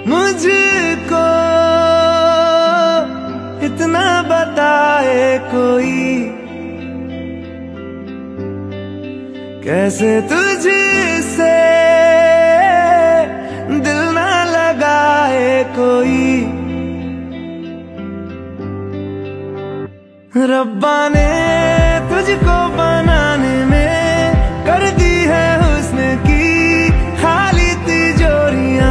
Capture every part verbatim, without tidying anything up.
मुझको इतना बताए कोई, कैसे तुझसे दिल ना लगाए कोई। रब्बा ने तुझको बनाने में कर दी है हुस्न की खाली तिजोरियां,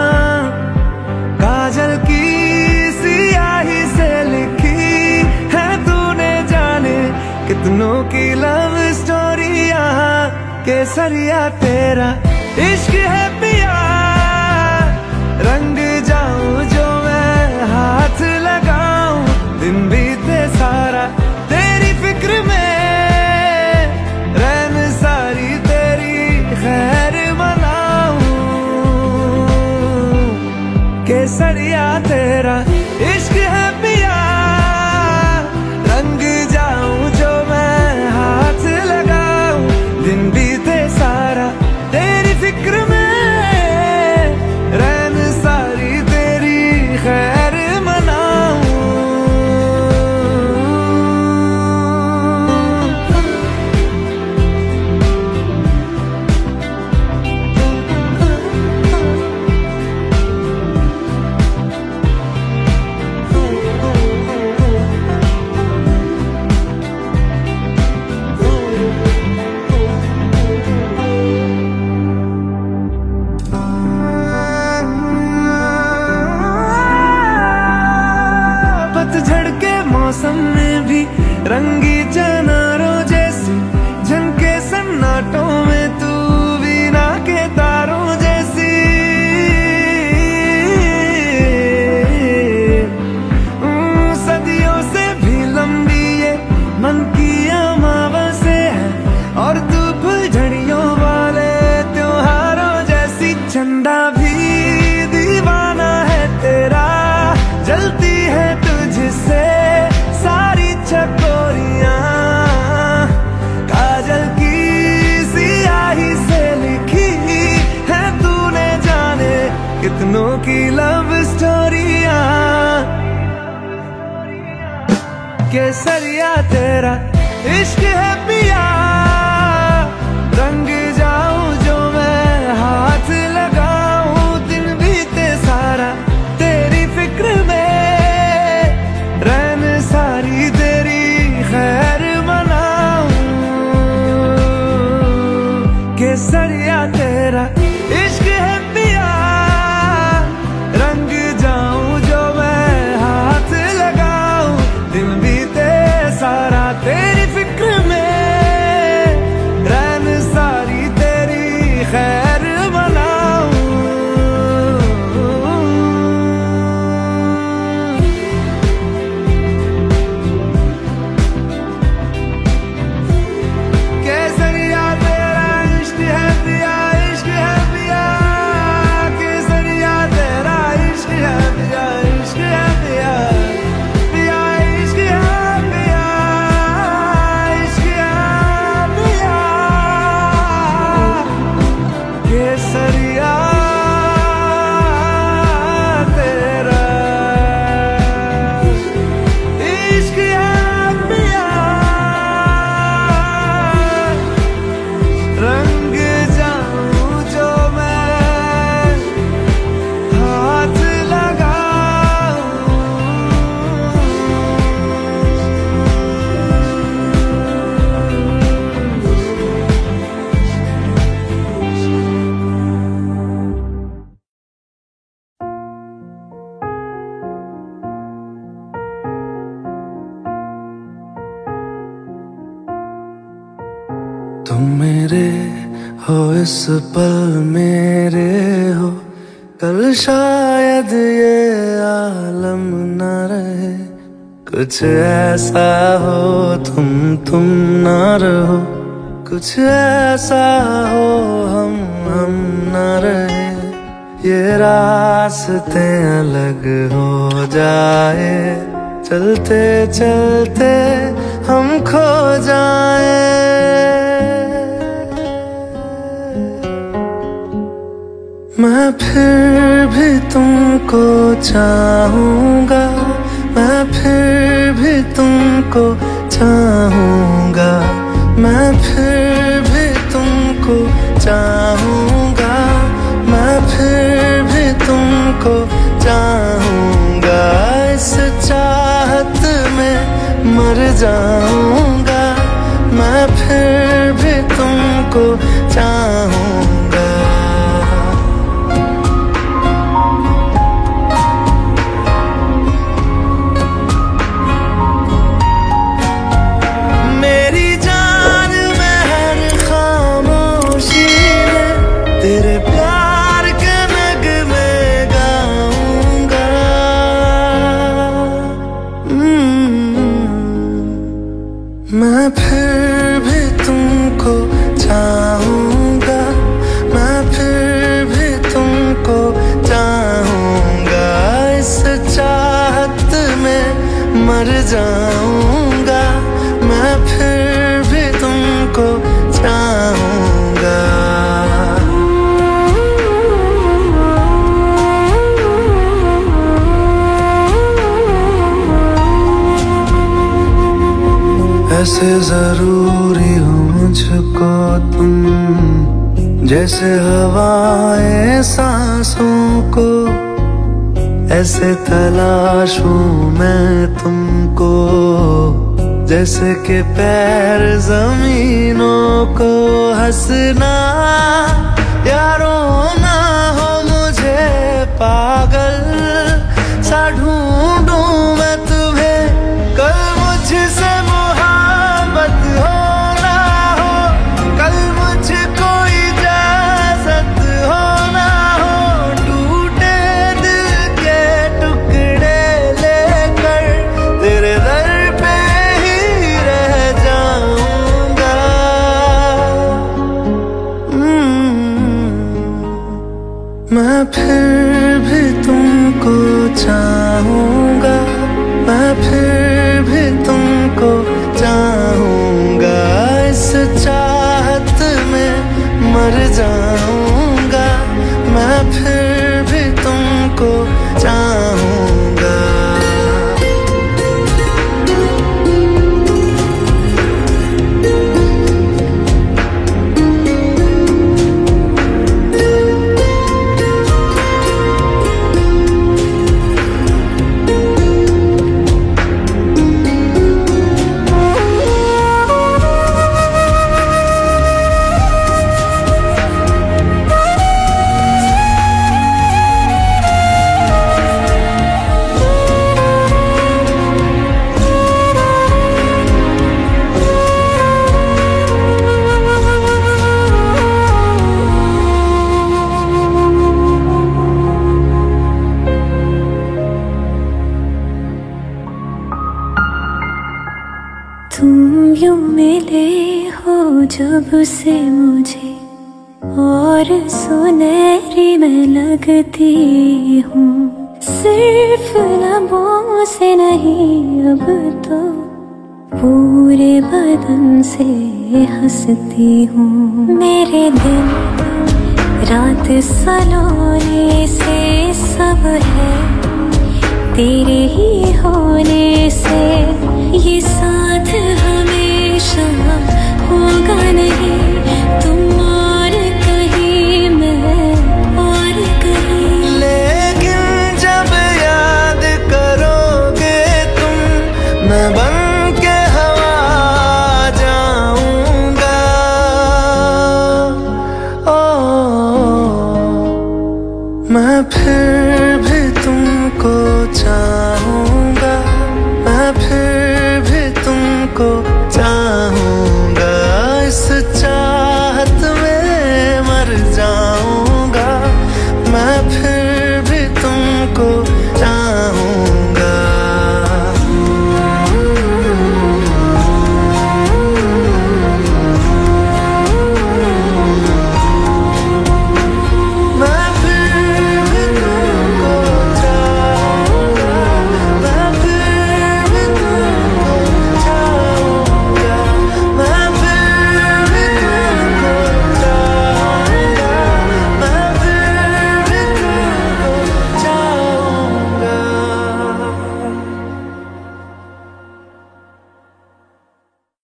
काजल की सियाही से लिखी है तूने जाने कितनों की लव स्टोरियां। केसरिया तेरा इश्क है पिया, रंग जाऊं जो मैं हाथ लगाऊं, दिन बीते सारा तेरी फिक्र में, रैन सारी तेरी खैर मनाऊं। केसरिया तेरा इश्क है पिया, रंग जाऊं जो मैं हाथ लगाऊं, दिन बीते सारा तेरी फिक्र में, रैन सारी तेरी खैर मनाऊं। पतझड़ के मौसम में भी रंगी चनारों जैसी झनके सन्नाटों में, तू वीणा के तारों जैसी। सदियों से भी लंबी ये मन की अमावस्या है, और तू फुलझड़ियों वाले त्योहारों जैसी। चंदा भी दीवाना है तेरा, जलती है तुझसे सारी चकोरियां, काजल की सियाही से लिखी है तूने जाने कितनों की लव स्टोरियां। केसरिया तेरा इश्क है पिया, रंग जाऊं जो मैं हाथ लगाऊं, दिन बीते सारा तेरी फिक्र में, रैन सारी तेरी खैर मनाऊं। केसरिया तेरा इश्क है पिया, रंग जाऊं जो मैं हाथ लगाऊं, दिन बीते सारा तेरी फिक्र में, रैन सारी तेरी खैर मनाऊं। केसरिया तेरा इश्क है पिया, इश्क है पिया, केसरिया तेरा इश्क है पिया, इश्क है पिया, पिया इश्क है पिया, इश्क है पिया। केसरिया तेरा इश्क है पिया, रंग जाऊं जो मैं हाथ लगाऊं। तुम मेरे हो इस पल मेरे हो, कल शायद ये आलम न रहे। कुछ ऐसा हो तुम तुम ना रहो, कुछ ऐसा हो हम हम ना रहे। ये रास्ते अलग हो जाए, चलते चलते हम खो जाए। मैं मैं फिर भी तुमको चाहूंगा, मैं फिर भी तुमको चाहूंगा, मैं फिर भी तुमको चाहूंगा, मैं फिर भी तुमको चाहूंगा। इस चाहत में मर जाऊंगा, मैं फिर भी तुमको चाहूंगा। मेरी जान में हर खामोशी में तेरे प्यार के नगमे गाऊंगा। मैं फिर भी तुमको चाहूंगा, मैं फिर भी तुमको चाहूंगा। इस चाहत में मर जाऊंगा, मैं फिर भी तुमको चाहूंगा। ऐसे जरूरी हो मुझको तुम, जैसे हवाएं सांसों को, ऐसे तलाशूं मैं तुमको, जैसे कि पैर जमीनों को। हंसना या रोना हो मुझे पागल सा ढूंढूं मैं तुम्हें, कल मुझसे मोहब्बत हो ना हो, कल मुझको इजाजत हो ना हो। टूटे दिल के टुकड़े लेकर तेरे दर पे ही रह जाऊंगा। मैं फिर भी तुमको चाहूंगा, मैं फिर भी तुमको चाहूंगा। इस चाहत में मर जाऊंगा, मैं फिर भी तुमको चाहूंगा। तुम यूं मिले हो जब से मुझे, और सुनहरी मैं लगती हूँ। सिर्फ लबों से नहीं अब तो पूरे बदन से हंसती हूँ। मेरे दिन रात सलोने से सब है तेरे ही होने से। ये साथ हमेशा होगा नहीं, तुम और कहीं मैं और कहीं। लेकिन जब याद करोगे तुम, मैं बन के हवा जाऊंगा। ओ मैं फिर भी तुमको चाहूंगा, मैं फिर भी तुमको चाहूंगा। इस चाहत में मर जाऊंगा, मैं फिर भी तुमको चाहूंगा।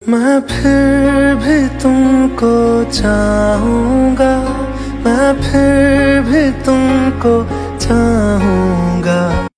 मैं फिर भी तुमको चाहूंगा, मैं फिर भी तुमको चाहूंगा।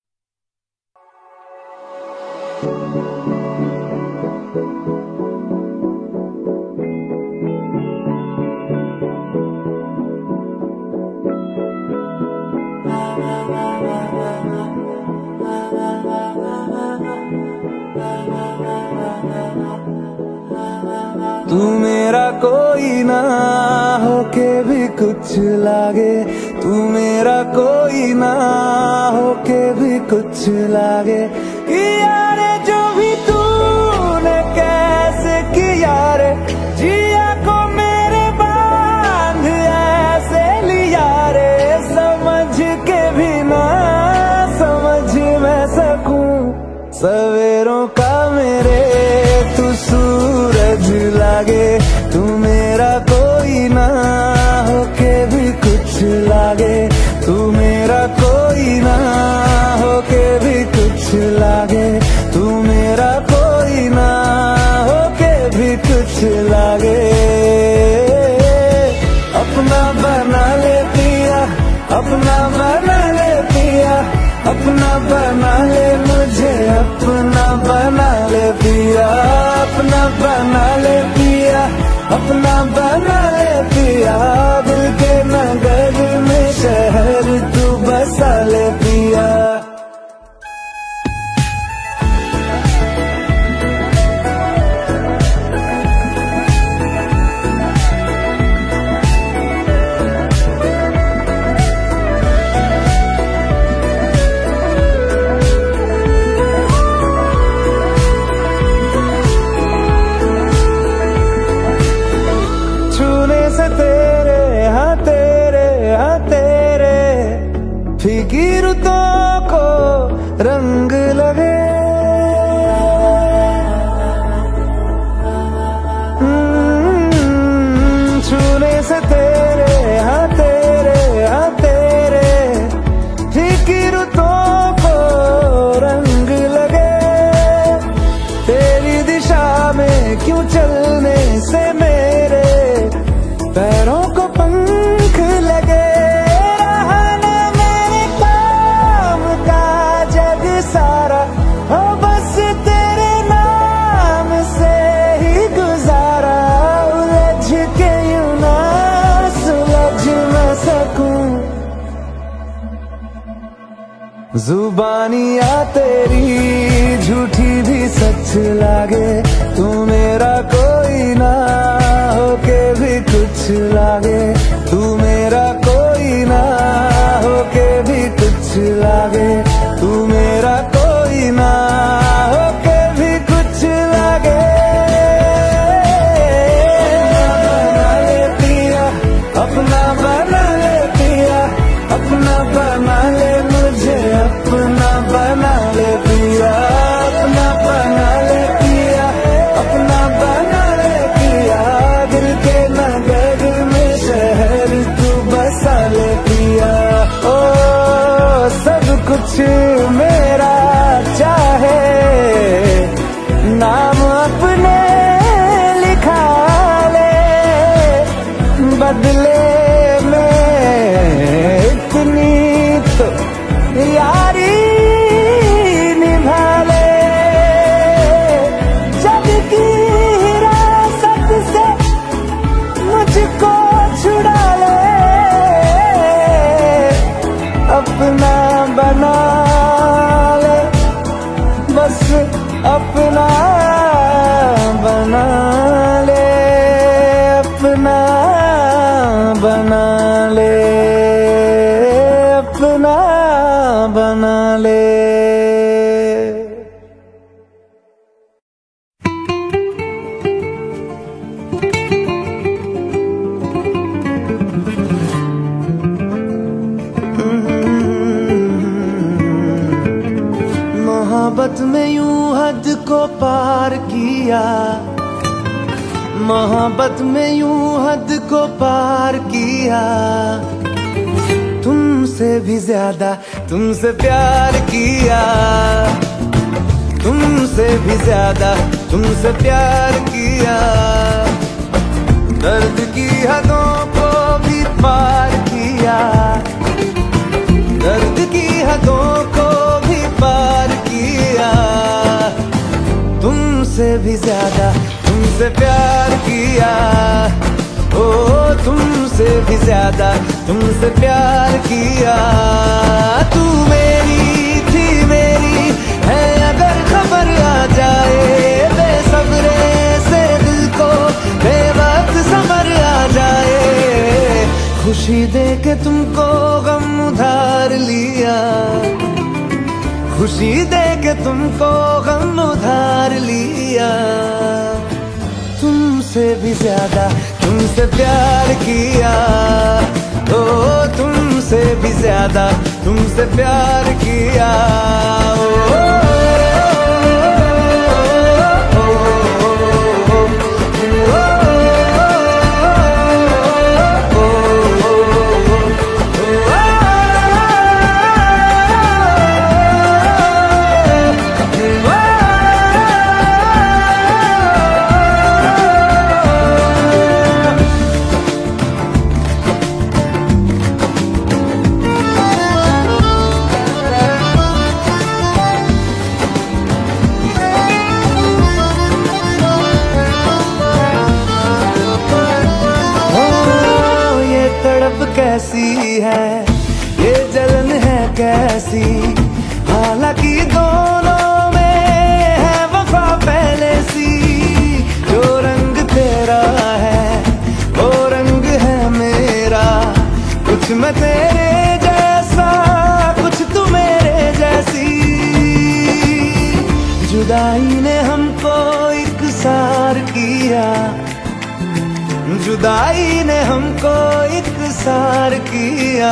तू मेरा कोई ना होके भी कुछ लागे, तू मेरा कोई ना होके भी कुछ लागे। किया रे जो भी तूने कैसे किया रे, जिया को मेरे बांध ऐसे लिया रे। समझ के भी ना समझ मैं सकूं, सवेरों का मेरे तू सूरज लागे। तू मेरा कोई ना होके भी कुछ लागे, तू मेरा कोई ना होके भी कुछ लागे, तू मेरा कोई ना होके भी कुछ लागे। अपना बना ले पिया, अपना बना ले पिया, अपना बना ले मुझे, अपना बना ले पिया, अपना बना ले पिया, अपना बना ले पिया। दिल के नगर में शहर तू बसा ले पिया। फीकी रुतों को रंग लगे, छूने से तेरे हाँ तेरे हाँ तेरे, फीकी रुतों को रंग लगे। तेरी दिशा में क्यों चलने से मेरे पैरों को पंख लगे। जुबानियाँ तेरी झूठी भी सच लागे, तू मेरा कोई ना होके भी कुछ लागे, तू मेरा कोई ना होके भी कुछ लागे, तू मेरा कोई ना होके भी कुछ लागे। अपना बना ले पिया, अपना बना ले मुझे, अपना बना ले पिया, अपना बना ले पिया, अपना बना ले पिया। दिल के नगर में शहर तू बसा ले पिया। ओ सब कुछ मेरा चाहे, नाम अपने लिखा ले, बदले यारी निभा ले। जग की हिरासत से मुझको छुड़ा ले, अपना बना ले, बस अपना बना ले, अपना बना ले, अपना बना ले। मोहब्बत में यूं हद को पार किया, मोहब्बत में यूं हद को पार किया। तुमसे भी ज्यादा तुमसे प्यार किया, तुमसे भी ज्यादा तुमसे प्यार किया, दर्द की हदों को भी पार किया, दर्द की हदों को भी पार किया। तुमसे भी ज्यादा तुमसे प्यार किया, ओ तुमसे भी ज्यादा तुमसे प्यार किया। तू मेरी थी मेरी है अगर खबर आ जाए, बेसब्रे से दिल को बेवक्त सबर आ जाए। खुशी दे के तुमको गम उधार लिया, खुशी दे के तुमको गम उधार लिया। तुमसे भी ज्यादा तुमसे प्यार किया, ओ तुमसे भी ज्यादा तुमसे प्यार किया। ओ, कैसी है ये जलन है कैसी, हालांकि दोनों में है वफा पहले सी। जो रंग तेरा है वो रंग है मेरा, कुछ मैं तेरे जैसा कुछ तू मेरे जैसी। जुदाई ने हमको इकसार किया, जुदाई ने हमको इकसार किया।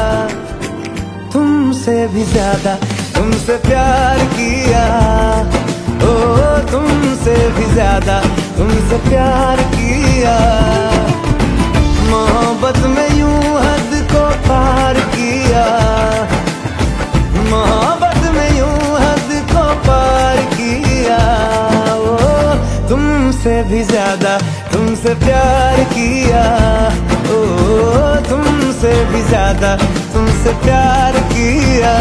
तुमसे भी ज्यादा तुमसे प्यार किया, ओ तुमसे भी ज्यादा तुमसे प्यार किया। मोहब्बत में यूं हद को पार किया, मोहब्बत में यूं हद को पार किया। ओ तुमसे भी ज्यादा तुमसे प्यार किया, ओ तुमसे भी ज्यादा तुमसे प्यार किया।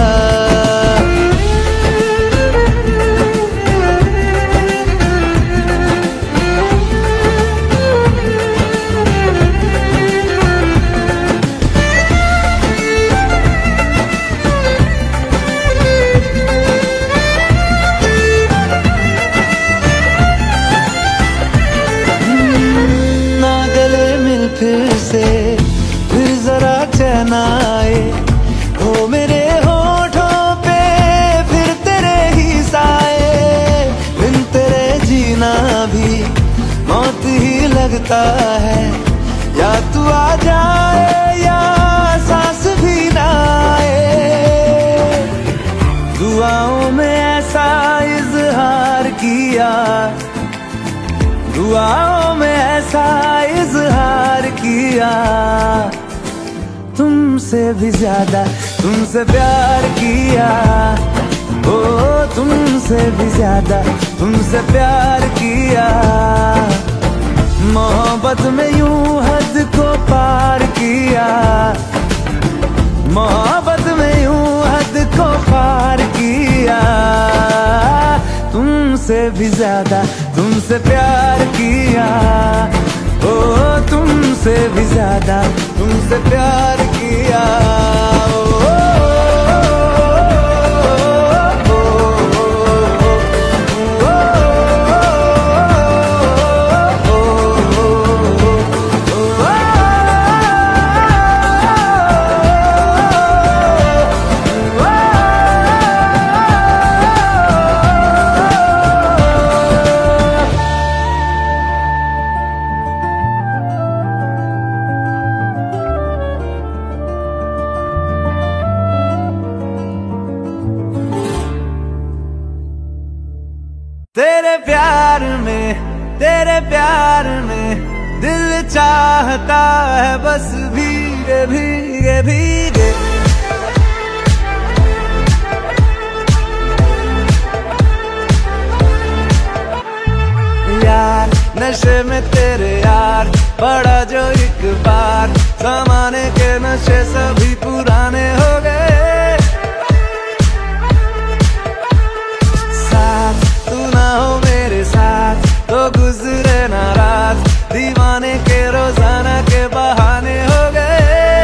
फिर से फिर जरा चैन आए, हो मेरे होठों पे फिर तेरे ही साए। बिन तेरे जीना भी मौत ही लगता है, या तू आ जाए या सांस भी ना आए। दुआओं में ऐसा इजहार किया, दुआओं में ऐसा इजहार किया। तुमसे भी ज्यादा तुमसे प्यार किया, ओ तुमसे भी ज्यादा तुमसे प्यार किया। मोहब्बत में यूं हद को पार किया, मोहब्बत में यूं हद को पार किया। तुमसे भी ज्यादा तुमसे प्यार किया, ओ तुमसे भी ज्यादा तुमसे प्यार किया। ओ, तेरे प्यार में तेरे प्यार में दिल चाहता है बस भीगे भीगे भीगे। नशे में तेरे यार पड़ा जो एक बार, जमाने के नशे सभी पुराने हो गए। साथ तू ना हो मेरे साथ तो गुजरे ना रात, दीवाने के रोजाना के बहाने हो गए।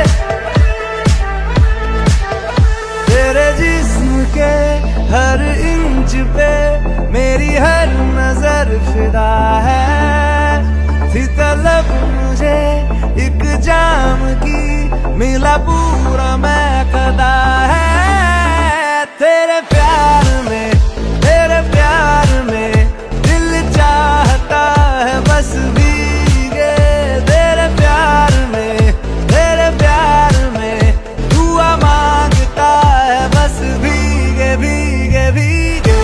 तेरे जिस्म के हर इंच पे मेरी हर नजर फिदा है, थी तलब मुझे एक जाम की, मिला पूरा मैं कदा है। तेरे प्यार में तेरे प्यार में दिल चाहता है बस भीगे, तेरे प्यार में तेरे प्यार में दुआ मांगता है बस भीगे भीगे भीगे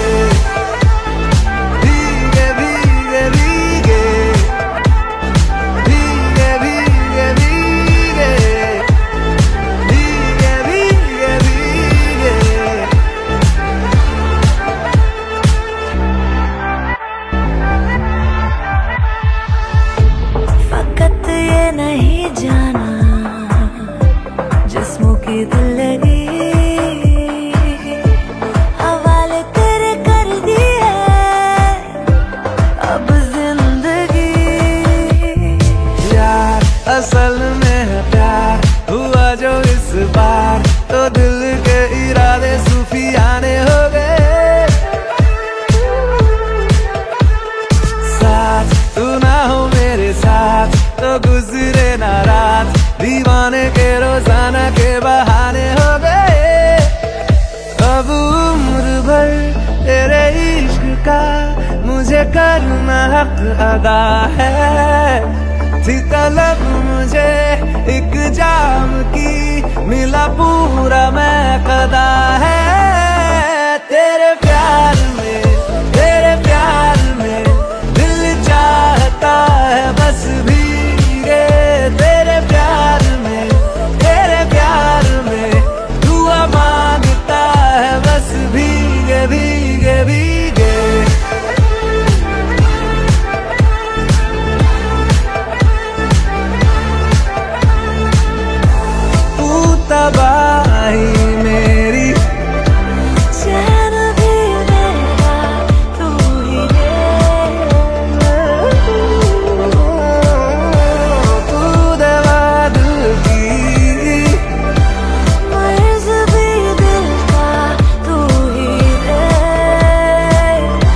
भीगे भीगे भीगे भीगे भीगे भीगे भीगे भीगे भीगे। फकत ये नहीं जाना जिस्मों की दिल लगी, हवाले तेरे कर दी है अब जिंदगी। यार असल में है प्यार हुआ जो इस बार, तो दिल के इरादे सूफियाने हो गए। साथ तू ना हो मेरे साथ तो गुजरे ना रात, दीवाने के रोजाना के बहाने हो गए। अब उम्र भर तेरे इश्क का मुझे करना हक अदा है, थी तलब मुझे एक जाम की, मिला पूरा मैं कदा है। तेरे प्यार में तेरे प्यार में दिल चाहता है बस भीगे, तेरे प्यार में तेरे प्यार में दुआ मांगता है बस भीगे भीगे भीगे। तू तबाही मेरी चैन भी मेरा तू ही तू दवा दिल की, मर्ज भी दिल का तू ही दे।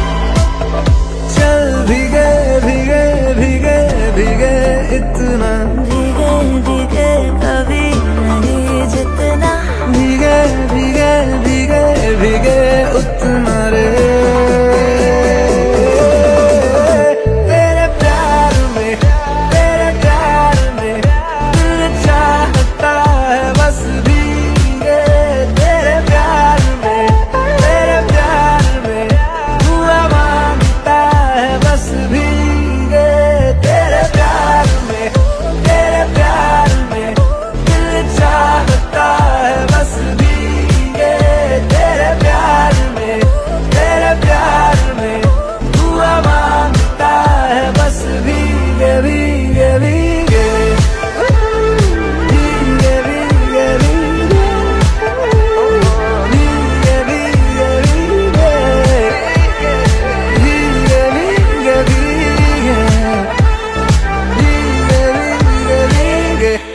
चल भीगे भीगे भीगे भीगे इतना, भीगे भीगे कभी नहीं जितना, भीगे भीगे भीगे भीगे उतना रे। तेरे प्यार में तेरे प्यार में दिल चाहता है बस भीगे, तेरे प्यार में तेरे प्यार में दुआ मांगता है बस भीगे, तेरे प्यार में तेरे प्यार में दिल चाहता है बस भीगे, तेरे प्यार में तेरे प्यार में दुआ मांगता है बस भीगे भीगे भीगे भीगे भीगे भीगे भीगे भीगे भीगे भीगे भीगे भीगे भीगे भीगे।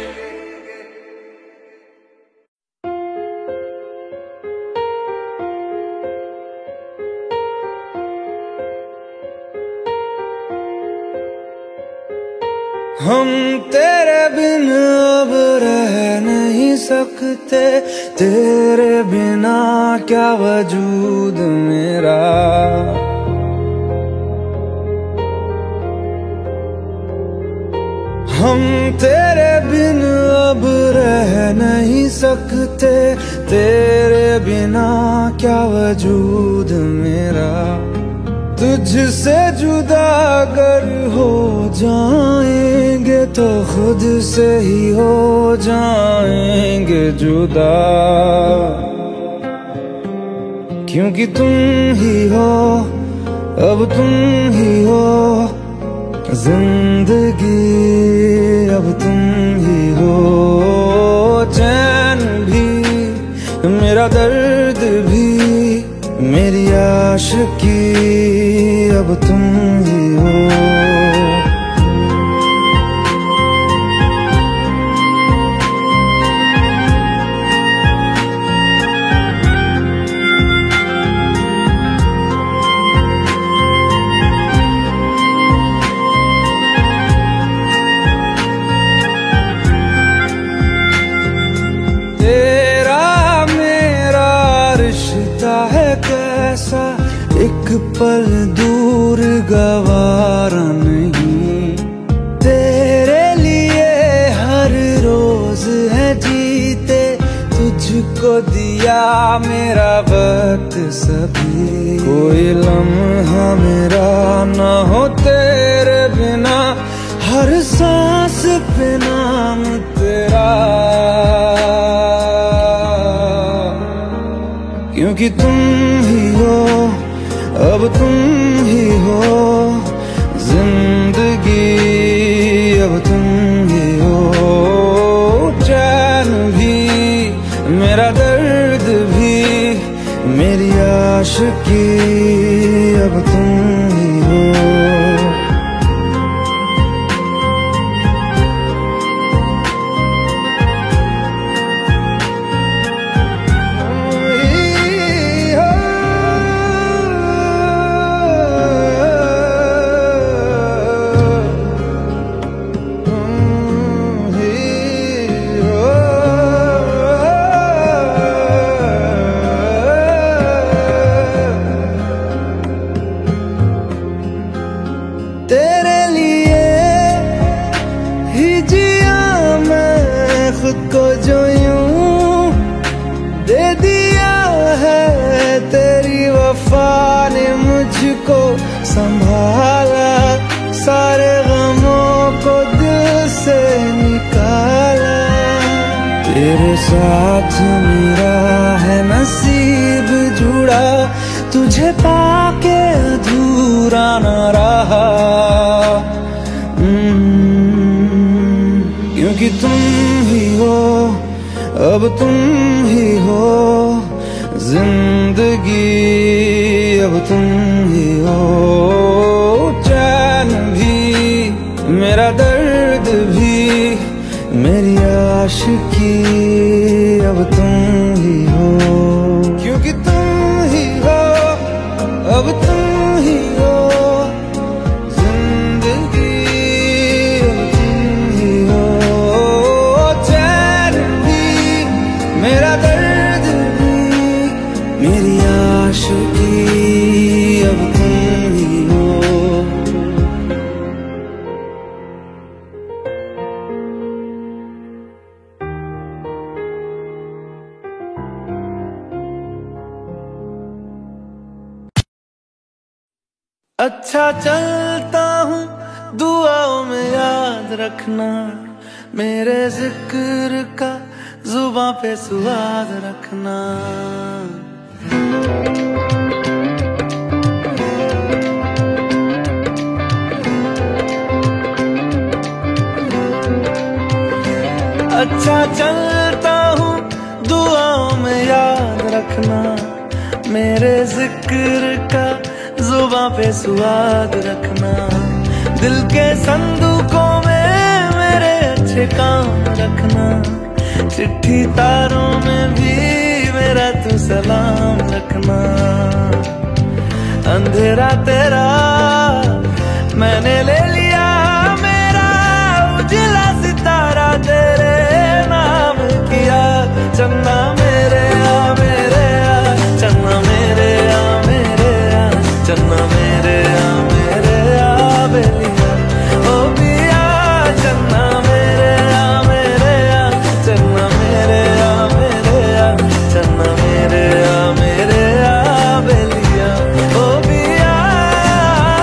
हम तेरे बिन अब रह नहीं सकते, तेरे बिना क्या वजूद मेरा। हम तेरे बिन अब रह नहीं सकते, तेरे बिना क्या वजूद मेरा। तुझसे जुदा अगर हो जाएंगे तो खुद से ही हो जाएंगे जुदा, क्योंकि तुम ही हो, अब तुम ही हो, जिंदगी अब तुम ही हो, चैन भी मेरा दर्द भी मेरी आशिकी अब तुम ही हो। एक पल दूर गवारा नहीं, तेरे लिए हर रोज है जीते, तुझको दिया मेरा वक्त सभी। कोई लम्हा मेरा ना हो तेरे बिना, हर सांस पे नाम तेरा, क्योंकि तुम ही हो अब तुम ही हो, जिंदगी अब तुम ही हो, चैन भी मेरा दर्द भी मेरी आशिकी अब तुम ही हो। को जो यूं दे दिया है तेरी वफा ने मुझको संभाला, सारे गमों को दिल से निकाला। तेरे साथ मेरा है नसीब जुड़ा, तुझे पाके अधूरा न रहा, क्योंकि तुम ही हो अब तुम ही हो, जिंदगी अब तुम ही हो, चैन भी मेरा दर्द भी मेरी आशिकी अब तुम ही हो, क्योंकि तुम ही हो अब तुम ही हो, जिंदगी अब तुम ही हो, चैन भी मेरा दर्द भी मेरी आशिकी अब तुम ही हो। अच्छा चलता हूँ दुआओं में याद रखना, मेरे जिक्र का जुबां पे सुआद रखना। अच्छा चलता हूँ दुआओं में याद रखना, मेरे जिक्र का जुबां पे सुआद रखना। दिल के संदूकों में मेरे अच्छे काम रखना, चिट्ठी तारों में भी मेरा तू सलाम रखना। अंधेरा तेरा मैंने ले लिया, मेरा उजला सितारा तेरे नाम किया। चन्ना मेरे आ मेरे आ, चन्ना मेरे आ मेरे आ, चन्ना मेरे आ मेरे आ बेलिया ओ पिया। चन्ना मेरे आ मेरे आ, चन्ना मेरे आ मेरे आ, चन्ना मेरे आ मेरे आ बेलिया ओ पिया।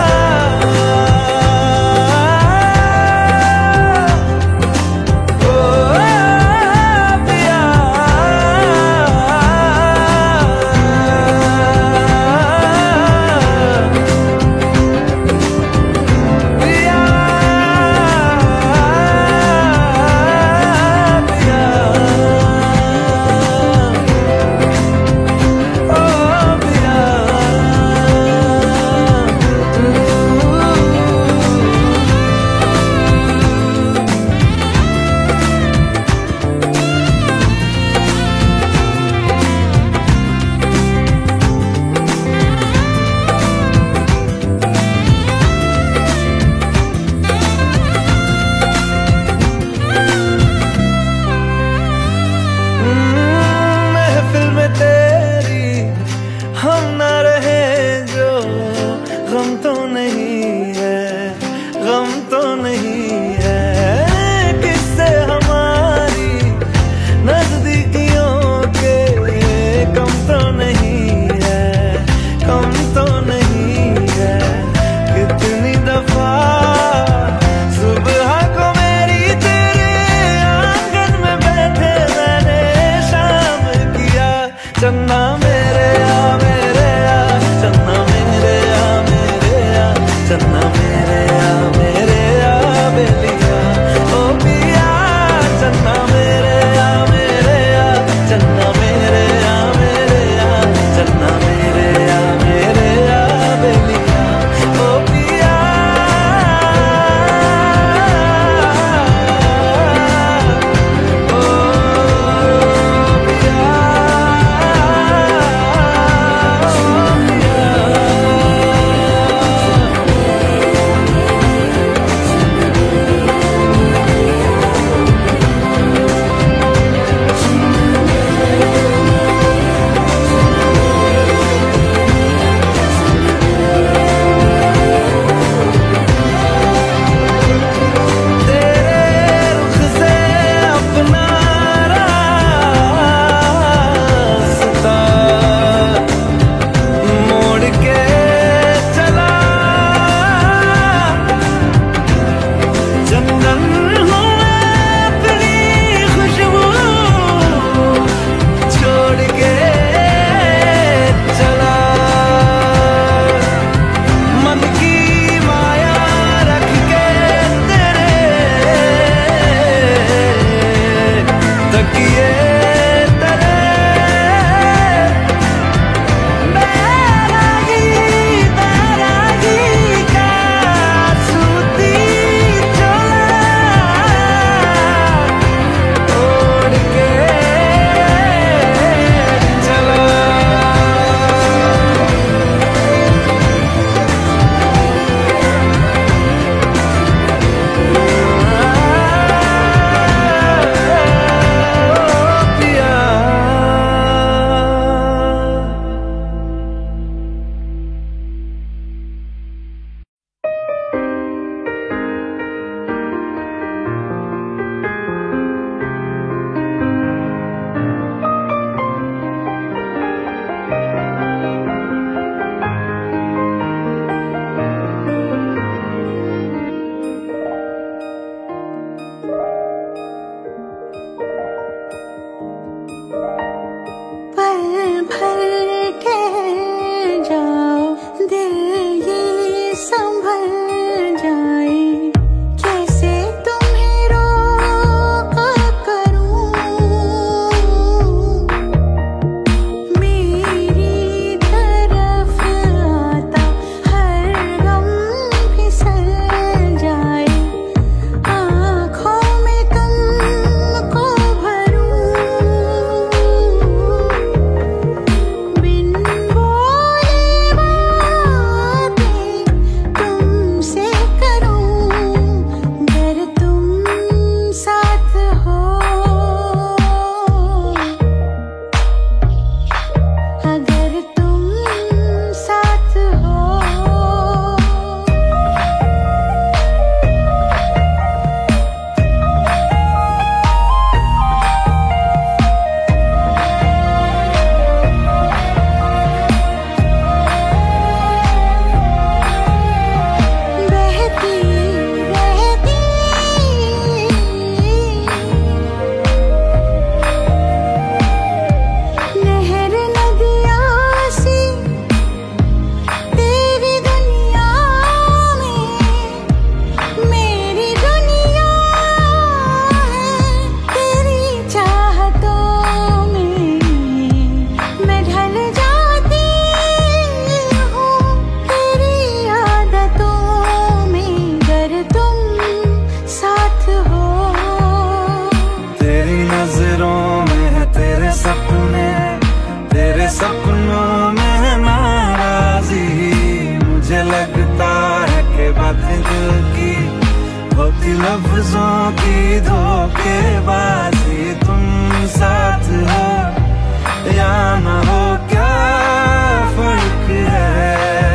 होती लफ्जों की धोखेबाजी, तुम साथ हो या ना हो क्या फर्क है।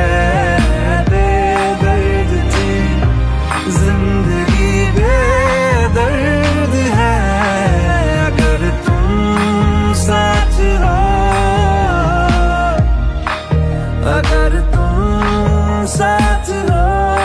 बेदर्द थी जिंदगी बेदर्द है, अगर तुम साथ हो, अगर तुम साथ हो।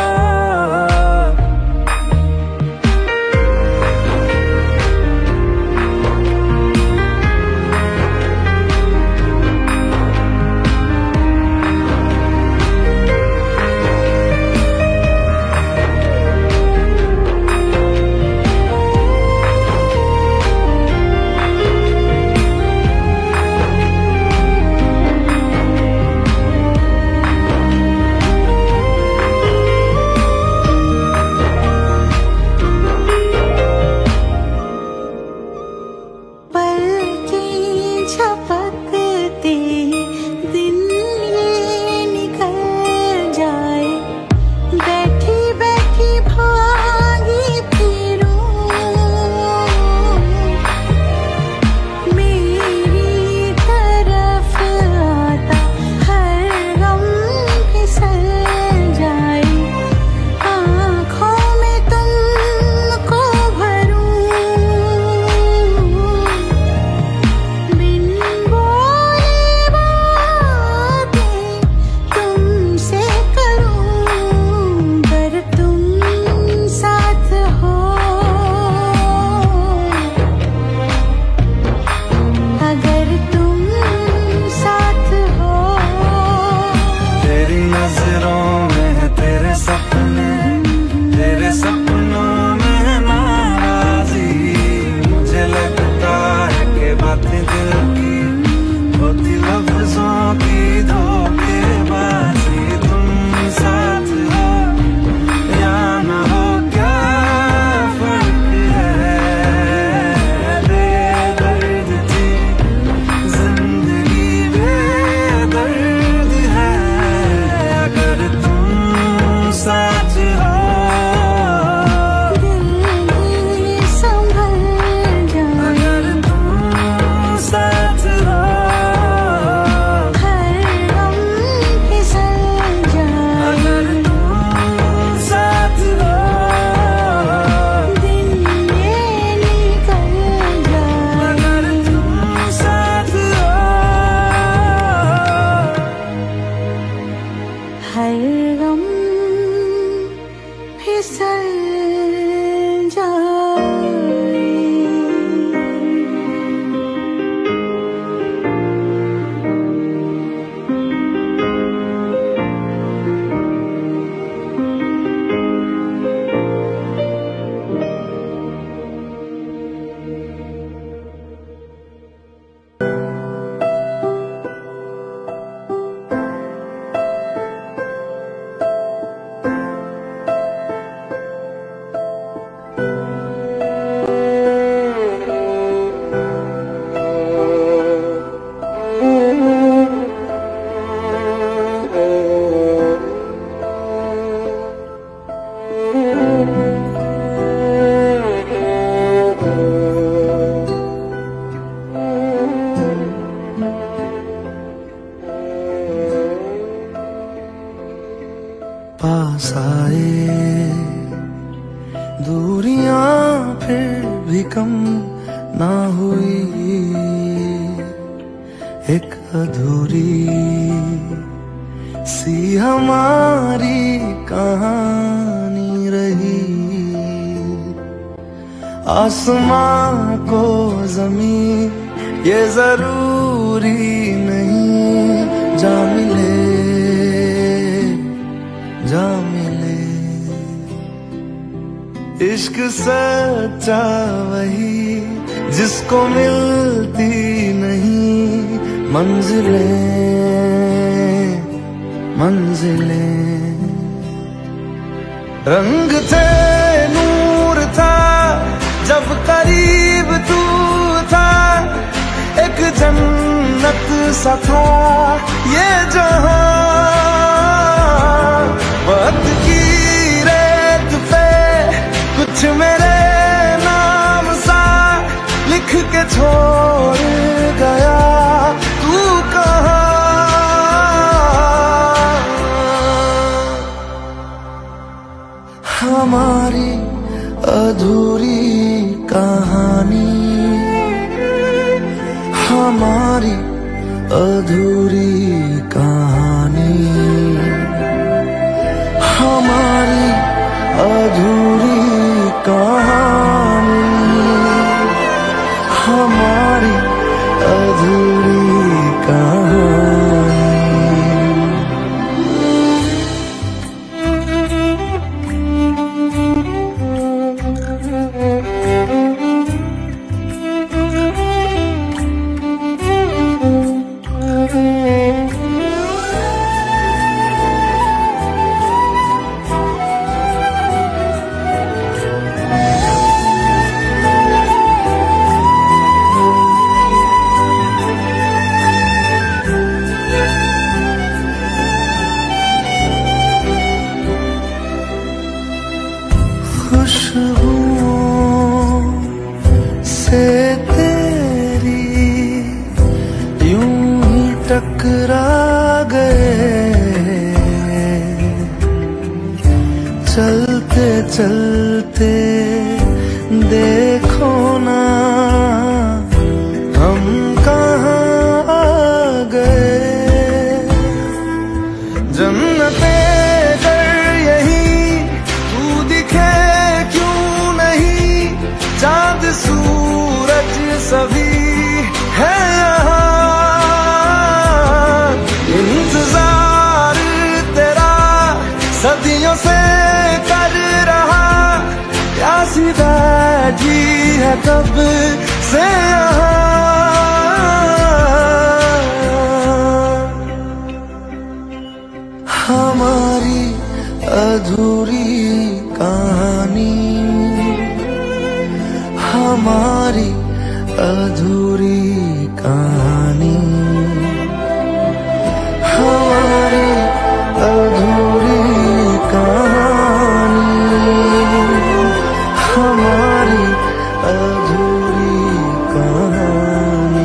पास आए दूरियां फिर भी कम ना हुई, एक अधूरी सी हमारी कहानी रही। आसमां को ज़मीन ये जरूरी नहीं, जा मिले जा मिले। इश्क सच्चा वही जिसको मिलती नहीं मंजिलें मंजिलें। रंग थे नूर था जब करीब तू था, एक जन्नत सा था ये जहां। वक्त की रेत पे कुछ हमारी अधूरी कहानी, हमारी अधूरी कहानी, हमारी अधूरी कहानी, हमारी अधूरी कहानी। खुशबुओं से तेरी यूं ही टकरा गए, चलते चलते देखो ना हम कहाँ आ गए। जन्नते चाँद सूरज सभी है यहाँ, इंतजार तेरा सदियों से कर रहा, प्यासी बैठी है कब से यहाँ। हमारी अधूरी कहानी, हमारी अधूरी कहानी, हमारी अधूरी कहानी, हमारी अधूरी कहानी।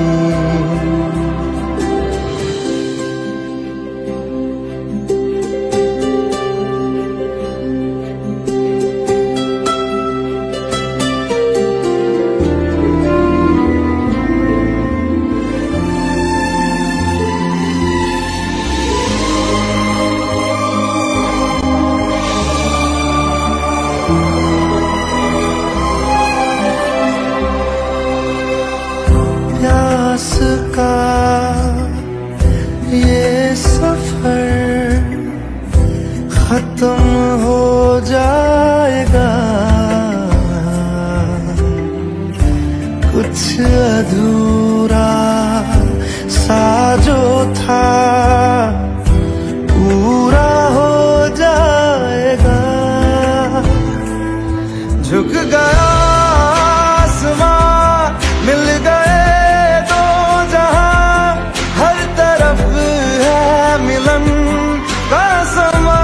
प्यास का ये सफर खत्म हो जाएगा, कुछ अधूरा सा जो था पूरा हो जाएगा। झुक गया आसमां, मिल गए दो जहां, हर तरफ है मिलन का समा।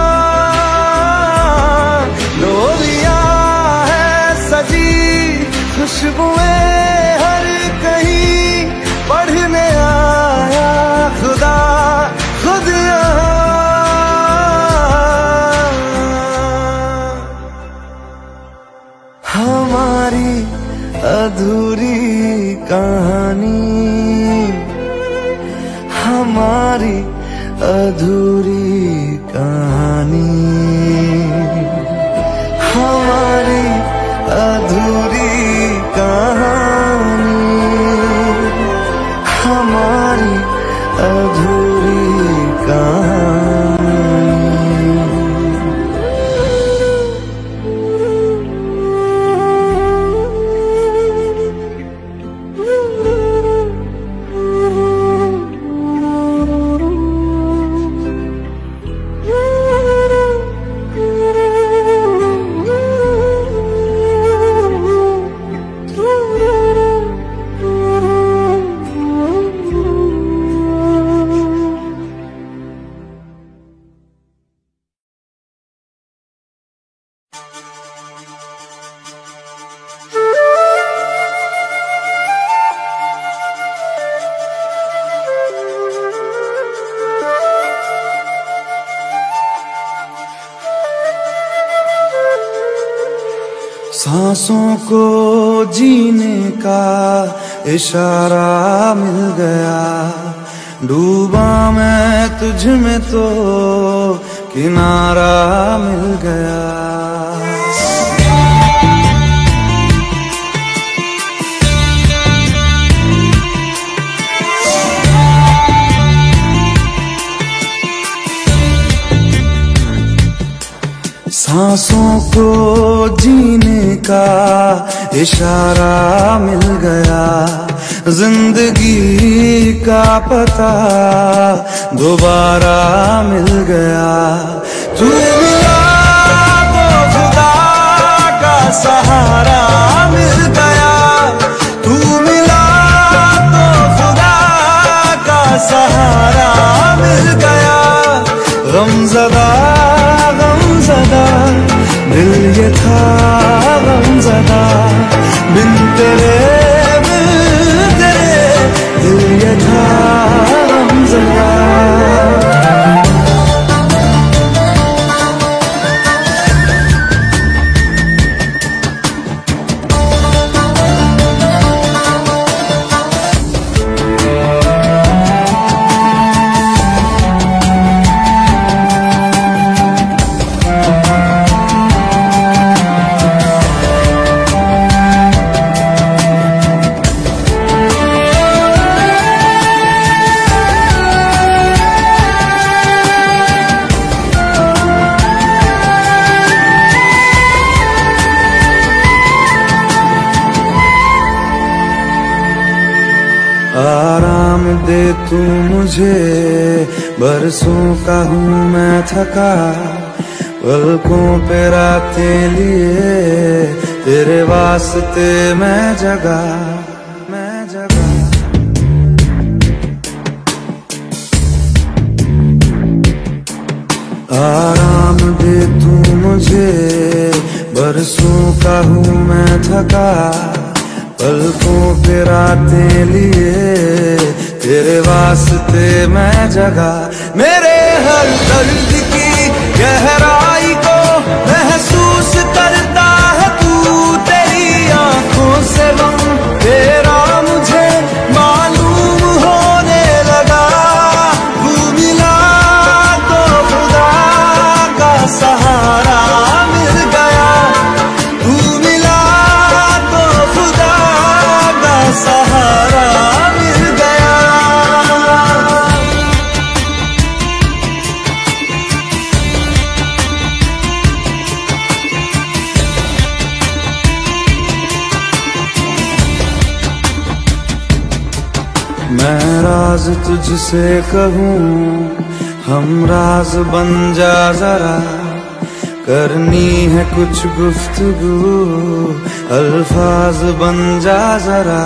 डोलियां है सजी खुशबुएं हर कहीं, पढ़ने आया खुदा खुद यहाँ। हमारी अधूरी कहानी, हमारी अधूरी कहानी, हमारी अधूरी कहानी, हमारी अधूरी कहानी। सांसों को जीने का इशारा मिल गया, डूबा मैं तुझ में तो किनारा मिल गया। सांसों को जीने का इशारा मिल गया, जिंदगी का पता दोबारा मिल गया। तू मिला तो खुदा का सहारा मिल गया, तू मिला तो खुदा का सहारा मिल गया। गमज़दा गमज़दा दिल ये था गमज़दा, बिन तेरे बिन तेरे दिल ये था गमज़दा। आराम दे तू मुझे, बरसों का हूँ मैं थका, पलकों पे रातें लिए तेरे वास्ते मैं जगा मैं जगा। आराम दे तू मुझे, बरसों का हूँ मैं थका, पलकों पे रातें लिए तेरे वास्ते मैं जगा। मेरे हर दर्द की गहराई को महसूस करता है तू, तेरी आंखों से गम तेरा मुझे मालूम होने लगा। तू मिला तो खुदा का सहारा मिल गया, तू मिला तो खुदा का सहारा मिल गया। मैं राज तुझसे कहूँ, हम राज बन जा जरा, करनी है कुछ गुफ्तगू, अल्फाज बन जा जरा।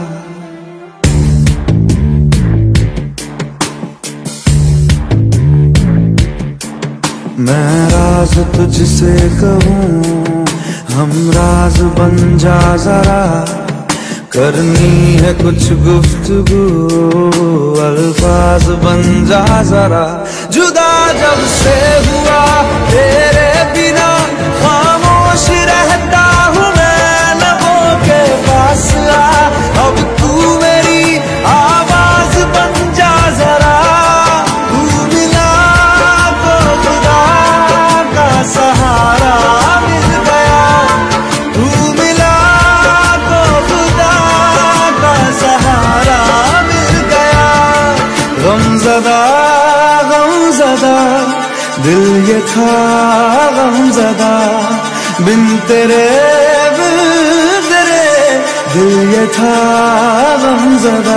मैं राज तुझसे कहूँ, हम राज बन जा जरा, करनी है कुछ गुफ्तगू, अल्फाज बन जा जरा। जुदा जब से हुआ तेरे बिना खामोश रहता हूँ मैं, लबों के पास आ अब तू मेरी आवाज बन जा जरा। तू मिला तो खुदा का सहारा मिल गया, तू मिला तो खुदा का सहारा मिल गया। गमज़दा गमज़दा दिल ये था गमज़दा, बिन तेरे बिन तेरे दिल ये था गमज़दा।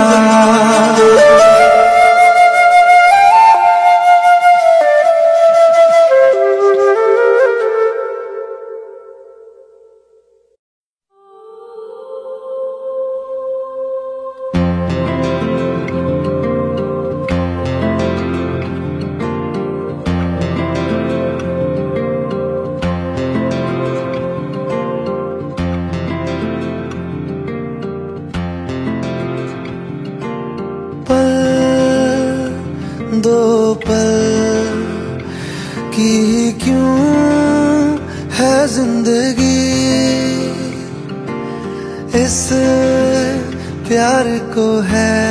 दो पल की क्यों है जिंदगी, इस प्यार को है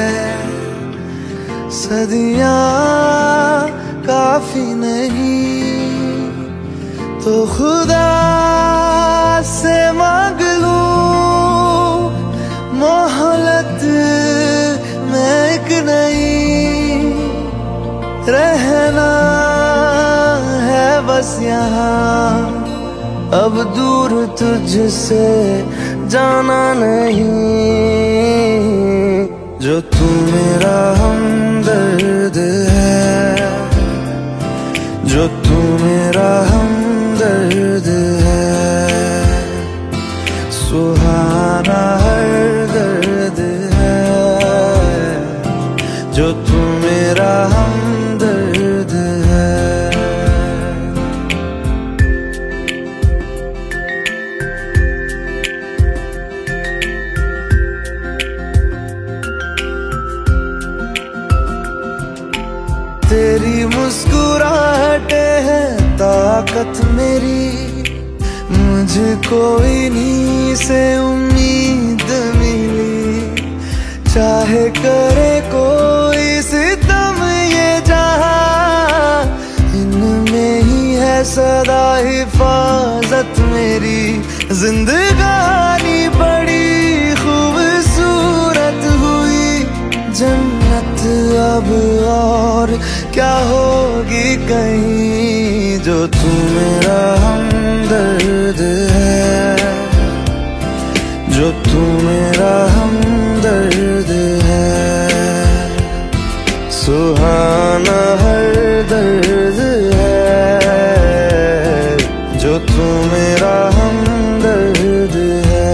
सदियां काफी नहीं, तो खुदा से मांग लूं मोहलत में एक नहीं। रहना है बस यहाँ, अब दूर तुझसे जाना नहीं। जो तू मेरा हमदर्द है, जो तू मेरा हमदर्द है, सुहाना हर दर्द है। जो तू मेरा हमदर्द है। तेरी मुस्कुराहटे है ताकत मेरी, मुझको इन्हीं से उम्मीद मिली। चाहे करे कोई सितम ये जहां, इनमें ही है सदा हिफाजत मेरी। जिंदगानी बड़ी खूबसूरत हुई, जन्नत अब और क्या होगी कहीं। जो तू मेरा हमदर्द है, जो तू मेरा हमदर्द है, सुहाना हर दर्द है। जो तू मेरा हमदर्द है।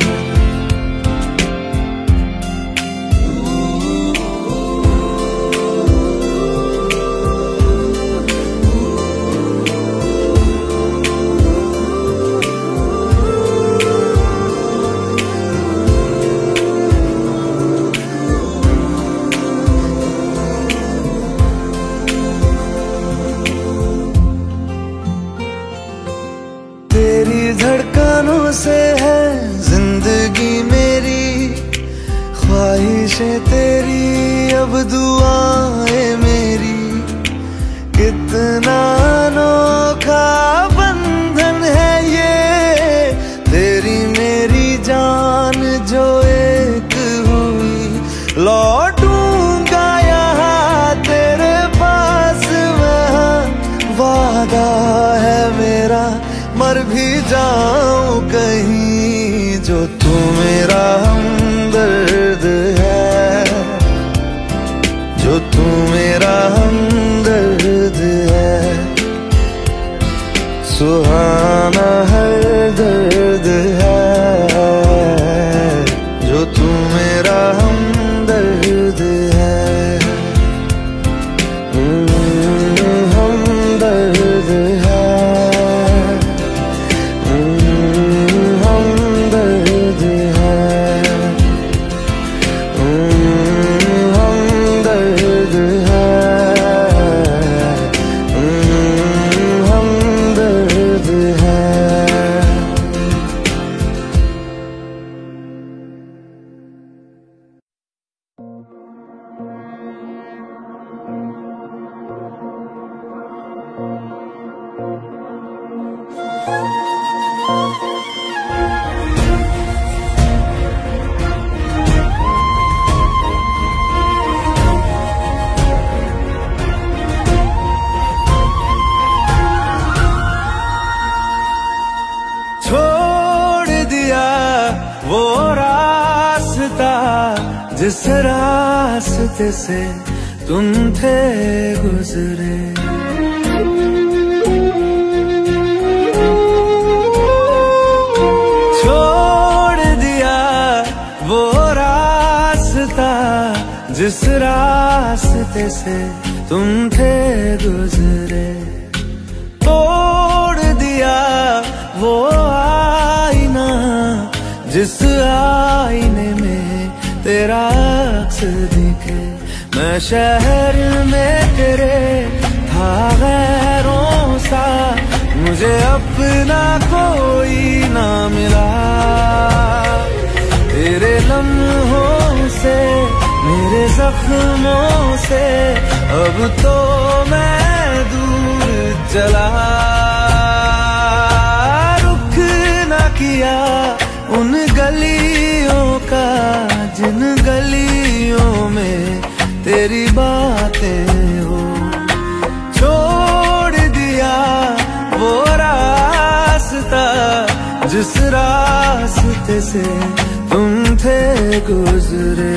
तेरी धड़कनों से है जिंदगी मेरी, ख्वाहिशें तेरी अब दुआएं मेरी। कितना अनोखा बंधन है ये, तेरी मेरी जान जो एक हुई। लौटूंगा यहाँ तेरे पास मैं, वादा है मेरा मर भी जाऊं कहीं। जो तू मेरा हमदर्द है, जो तू मेरा हमदर्द है, सुहाना हर दर्द है। जो तू मेरा हमदर्द है। हमदर्द है, वो रास्ता जिस रास्ते से तुम थे गुजरे। छोड़ दिया वो रास्ता जिस रास्ते से तुम थे गुजरे। तोड़ दिया वो आईना जिस आईने में तेरा अक्स दिखे। मैं शहर में तेरे था गैरों सा, मुझे अपना कोई ना मिला। से अब तो मैं दूर चला, रुख न किया उन गलियों का जिन गलियों में तेरी बातें हो, छोड़ दिया वो रास्ता जिस रास्ते से तुम थे गुजरे।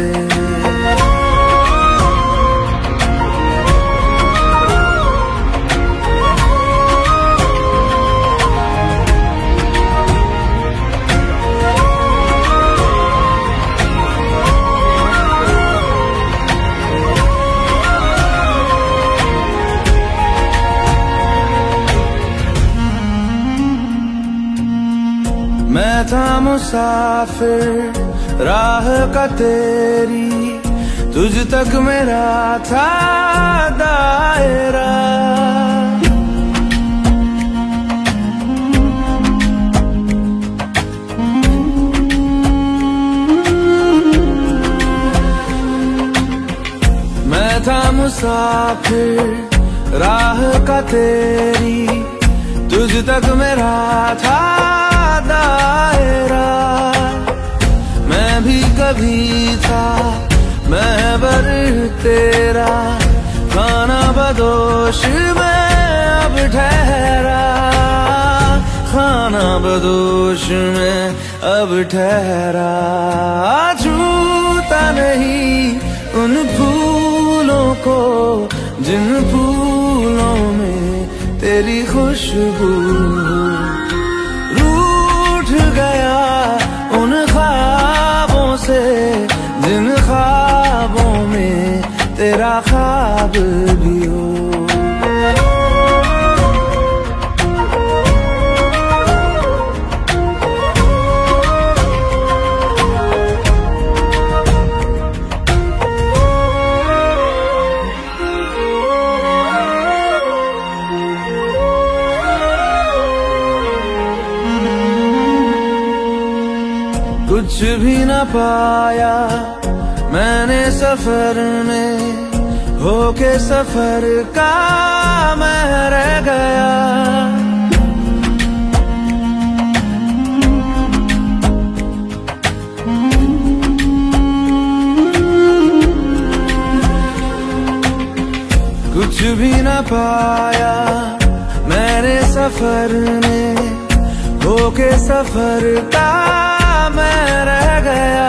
मैं था मुसाफिर राह का तेरी, तुझ तक मेरा था दायरा, मैं था मुसाफिर राह का तेरी, तुझ तक मेरा था दायरा, मैं भी कभी था महबर तेरा, खाना बदोश में अब ठहरा, खाना बदोश में अब ठहरा, छूता नहीं उन फूलों को जिन फूलों में तेरी खुशबू, गया उन ख्वाबों से जिन ख्वाबों में तेरा ख्वाब भी हो। कुछ भी न पाया मैंने सफर में, होके सफर का मैं रह गया, कुछ भी न पाया मैंने सफर में, होके सफर का मैं रह गया,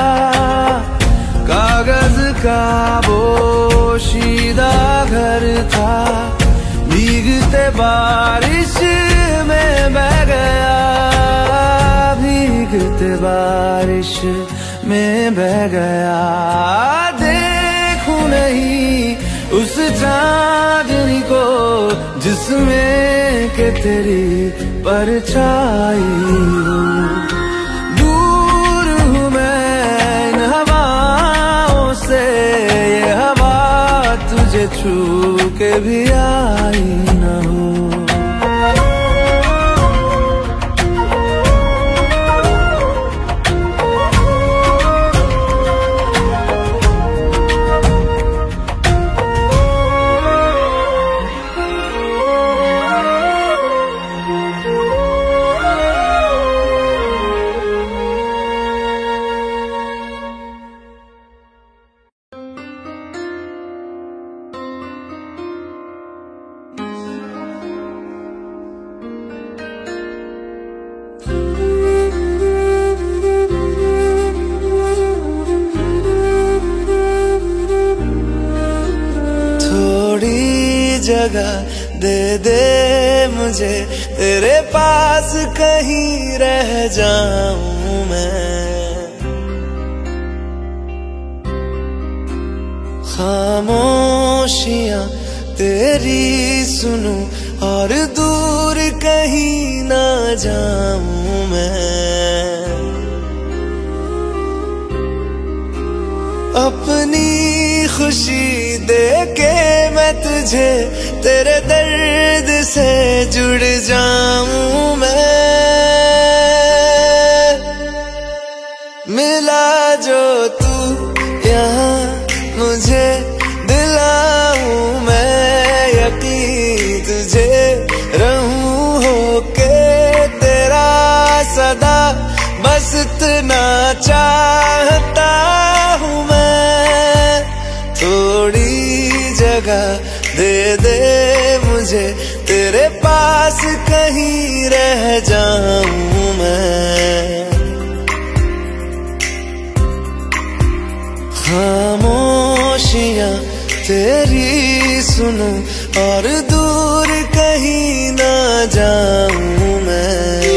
कागज का पोशीदा घर था, भीगते बारिश में बह गया, भीगते बारिश में बह गया, देखूं नहीं उस चांदनी को जिसमें के तेरी परछाई हो, ये हवा तुझे छू के भी आई न हो। जगह दे दे मुझे तेरे पास, कहीं रह जाऊं मैं, खामोशियां तेरी सुनूं और दूर कहीं ना जाऊं मैं, अपनी खुशी दे के मैं तुझे तेरे दर्द से जुड़ जाऊं मैं, मिला जो तू यहाँ मुझे दिला सदा, बस इतना चाहता हूँ मैं। थोड़ी जगह दे दे मुझे, तेरे पास कहीं रह जाऊं मैं। खामोशियां तेरी सुनूं और दूर कहीं ना जाऊं मैं।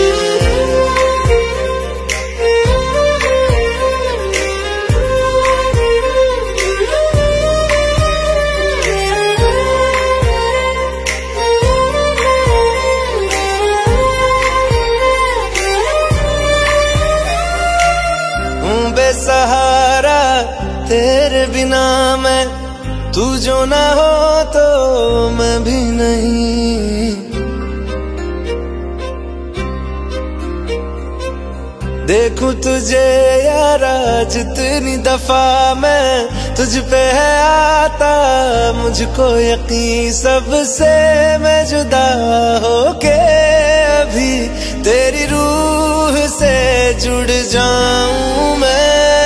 हूँ बेसहारा तेरे बिना मैं, तू जो ना हो तो मैं भी नहीं। देखूं तुझे यारा जितनी दफा मैं, तुझ पे है आता मुझको यकीन, सबसे मैं जुदा होके अभी तेरी रूह से जुड़ जाऊं मैं।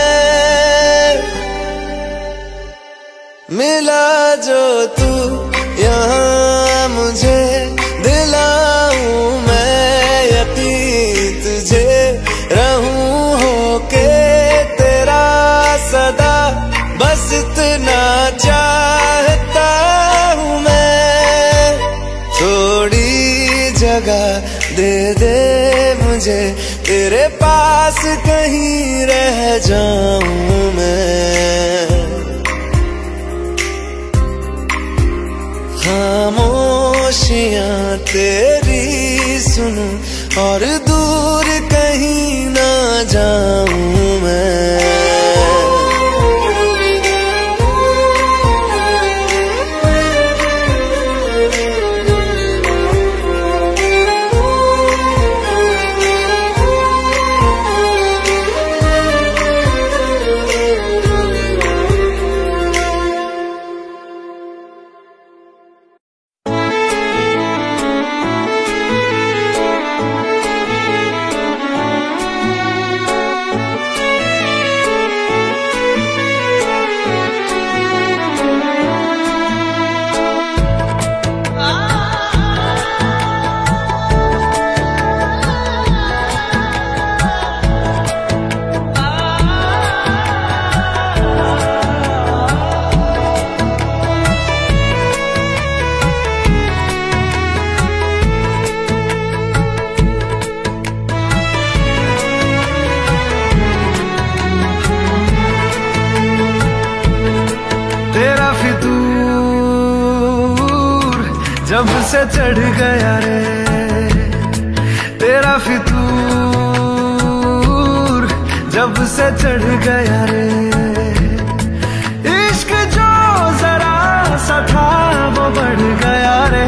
मिला जो तू यहाँ मुझे, दिलाऊं मैं यकीन तुझे, रहूं होके तेरा सदा, बस इतना चाहता हूँ मैं। थोड़ी जगह दे दे मुझे, तेरे पास कहीं रह जाऊं मैं। खामोशियां तेरी सुनूं और दूर कहीं ना जाऊं मैं। जब से चढ़ गया रे तेरा फितूर, जब से चढ़ गया रे इश्क जो जरा सा था वो बढ़ गया रे।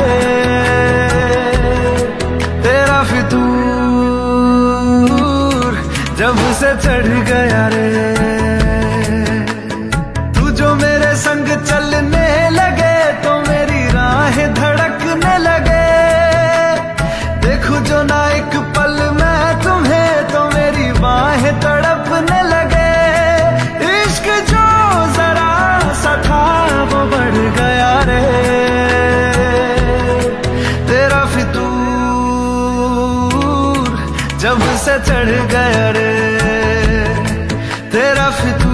तेरा फितूर जब से चढ़ गया रे, तू जो मेरे संग चलने लगे तो मेरी राहें धड़कने लगे। देखूं जो ना एक पल मैं तुम्हें तो मेरी बाहें तड़पने लगे। इश्क जो जरा सा था वो बढ़ गया रे। तेरा फितूर जब से चढ़ गया रे, तेरा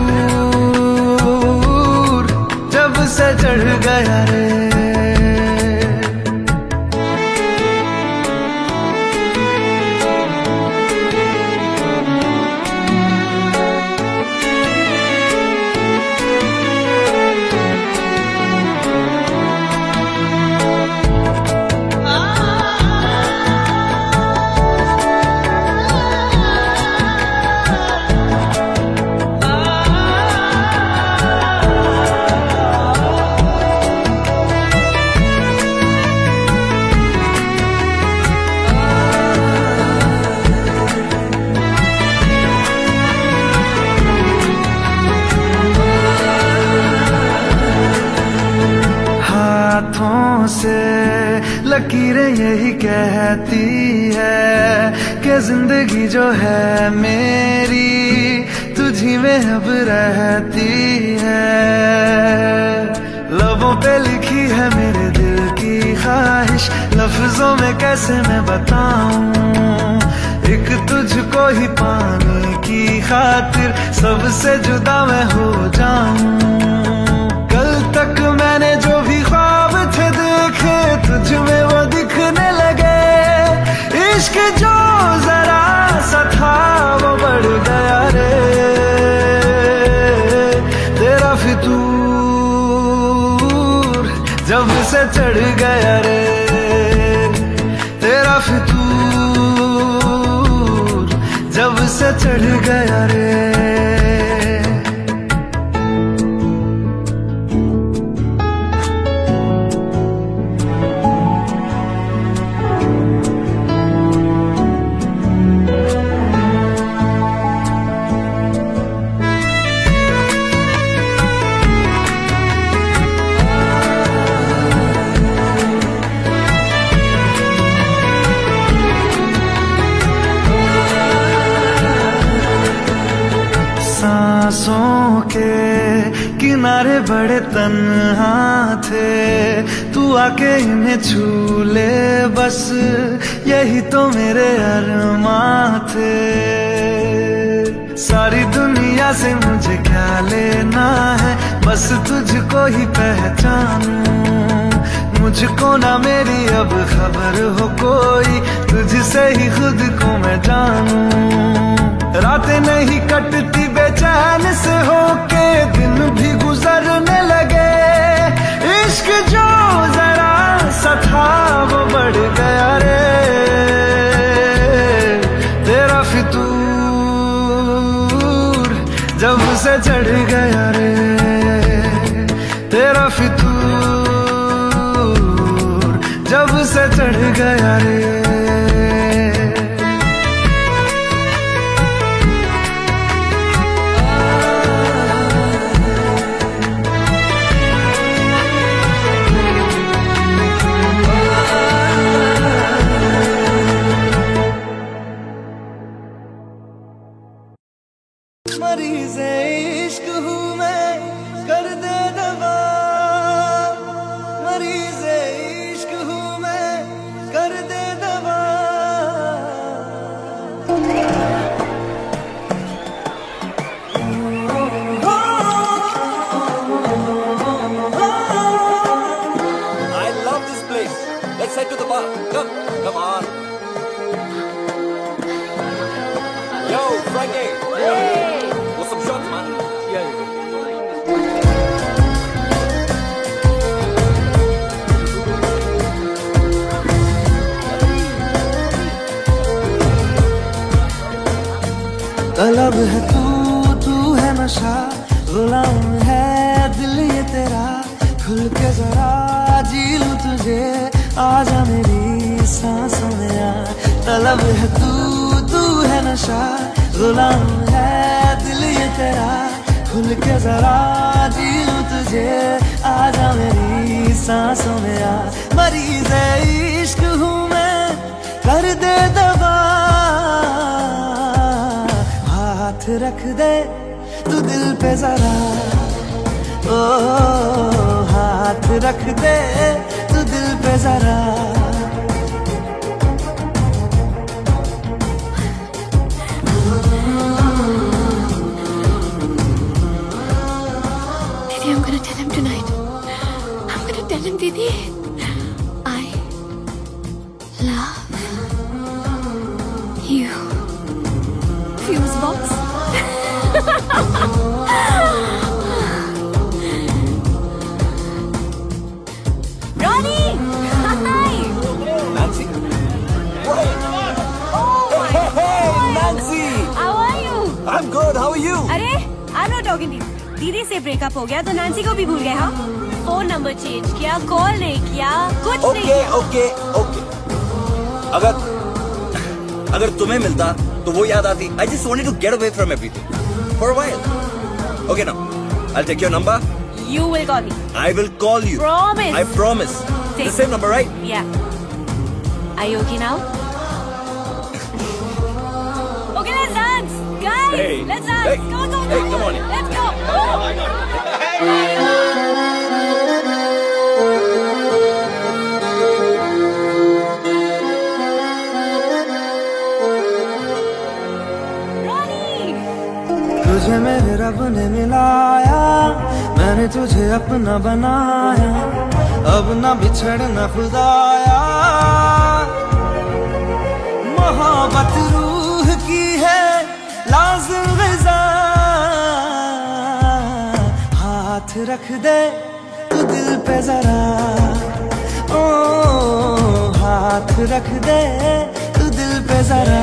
फितूर जब से चढ़ गया रे। हाथों से लकीरें यही कहती है कि के जिंदगी जो है मेरी तुझी में अब रहती है। लबों पे लिखी है मेरे दिल की ख्वाहिश, लफ्जों में कैसे मैं बताऊं। एक तुझको ही पाने की खातिर सबसे जुदा मैं हो जाऊं। कल तक मैंने जो भी ख्वाब थे देखे तुझ में वो दिखने लगे। इश्क जो जरा सा था वो बढ़ गया रे। तेरा फितूर जब से चढ़ गया रे। तेरा फितूर जब से चढ़ गया रे। सांसों के किनारे बड़े तन्हा थे, तू आके इन्हें छू ले बस यही तो मेरे अरमां थे। सारी दुनिया से मुझे क्या लेना है, बस तुझको ही पहचानूं। मुझको ना मेरी अब खबर हो कोई, तुझसे ही खुद को मैं जानूं। रातें नहीं कटती बेचैन से होके, दिन भी गुजरने लगे। इश्क जो जरा सा था वो बढ़ गया रे। तेरा फितूर जब से चढ़ गया रे। तेरा फितूर जब से चढ़ गया रे। मरीज़े इश्क हूँ मैं कर दे दवा। मरीज़े इश्क हूँ मैं कर दे दवा। I love this place. Let's head to the bar. Come, come on. Yo, Frankie. Hey. What's some shots, man? Yeah. तलब है तू, तू है नशा, गुलाम है दिल ये तेरा। खुल के जरा जी लूं तुझे, आजा मेरी सांसों में आ। तलब है तू, तू है नशा, गुलाम है दिल ये तेरा। खुल के जरा जी लूं तुझे, आजा मेरी सांसों में आ। मरीज़े इश्क हूँ मैं कर दे दवा। हाथ रख दे तू दिल पे जरा, ओ हाथ रख दे तू दिल पे जरा। Didi, I'm gonna tell him tonight. I'm gonna tell him, Didi. I love you. Fuse box. Ronnie! Hi! Nancy? Wait! Oh my Hey, hey, God! Nancy! How are you? I'm good, how are you? अरे, I'm not talking to you. दीदी से breakup हो गया तो Nancy को भी भूल गए हाँ? फोन नंबर चेंज किया, कॉल नहीं किया, कुछ नहीं ओके, ओके, ओके। अगर अगर तुम्हें मिलता तो वो याद आती। I just wanted to get away from everything for a while. Okay now, I'll take your number. You will call me. I will call you. Promise. I promise. Take The same number, right? Yeah. Are you okay now? Let's dance. Hey. Go, go, Hey, go. come on. Let's go. Ronnie. तुझे मेरे रब ने मिलाया, मैंने तुझे अपना बनाया, अब ना बिछड़ना खुदाया। मोहब्बत रूह की है लाज़िम ग़िज़ा, हाथ रख दे तू दिल पे जरा, ओ हाथ रख दे तू दिल पे जरा।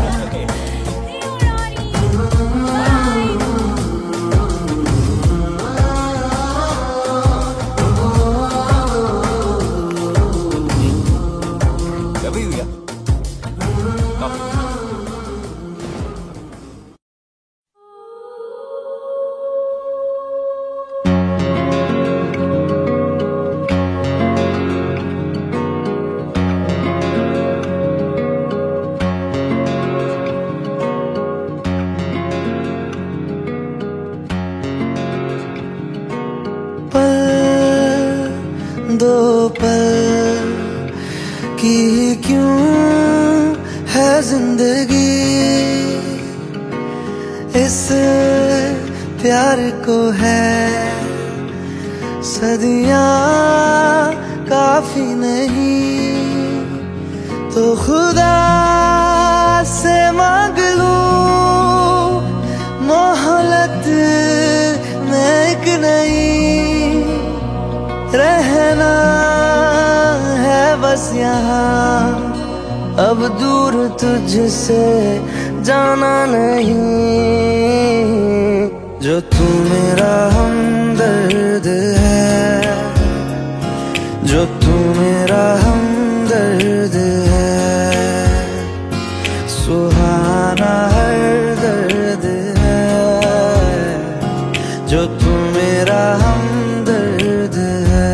दो पल की क्यों है जिंदगी, इस प्यार को है सदियां काफी नहीं, तो खुदा से मांग लूं मोहलत में एक नहीं, रहना है बस यहाँ, अब दूर तुझसे जाना नहीं। जो तू मेरा हमदर्द है, जो तू मेरा हमदर्द है, सुहाना हर दर्द है, जो तू मेरा हमदर्द है।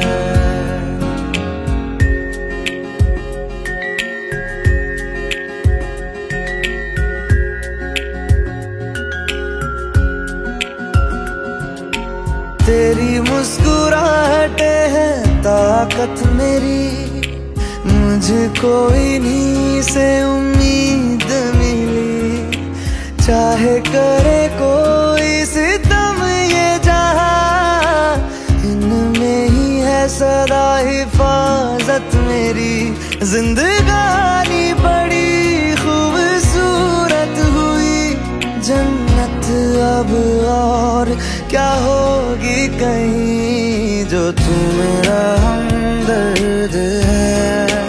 तेरी मुस्कुराहटे है ताकत मेरी, मुझको इन्हीं से उम्मीद मिली, चाहे करे कोई सितम ये जहां, इनमें ही है सदा हिफाजत मेरी। जिंदगानी बड़ी खूबसूरत हुई, जन्नत अब और क्या होगी कहीं, जो तू मेरा हमदर्द है,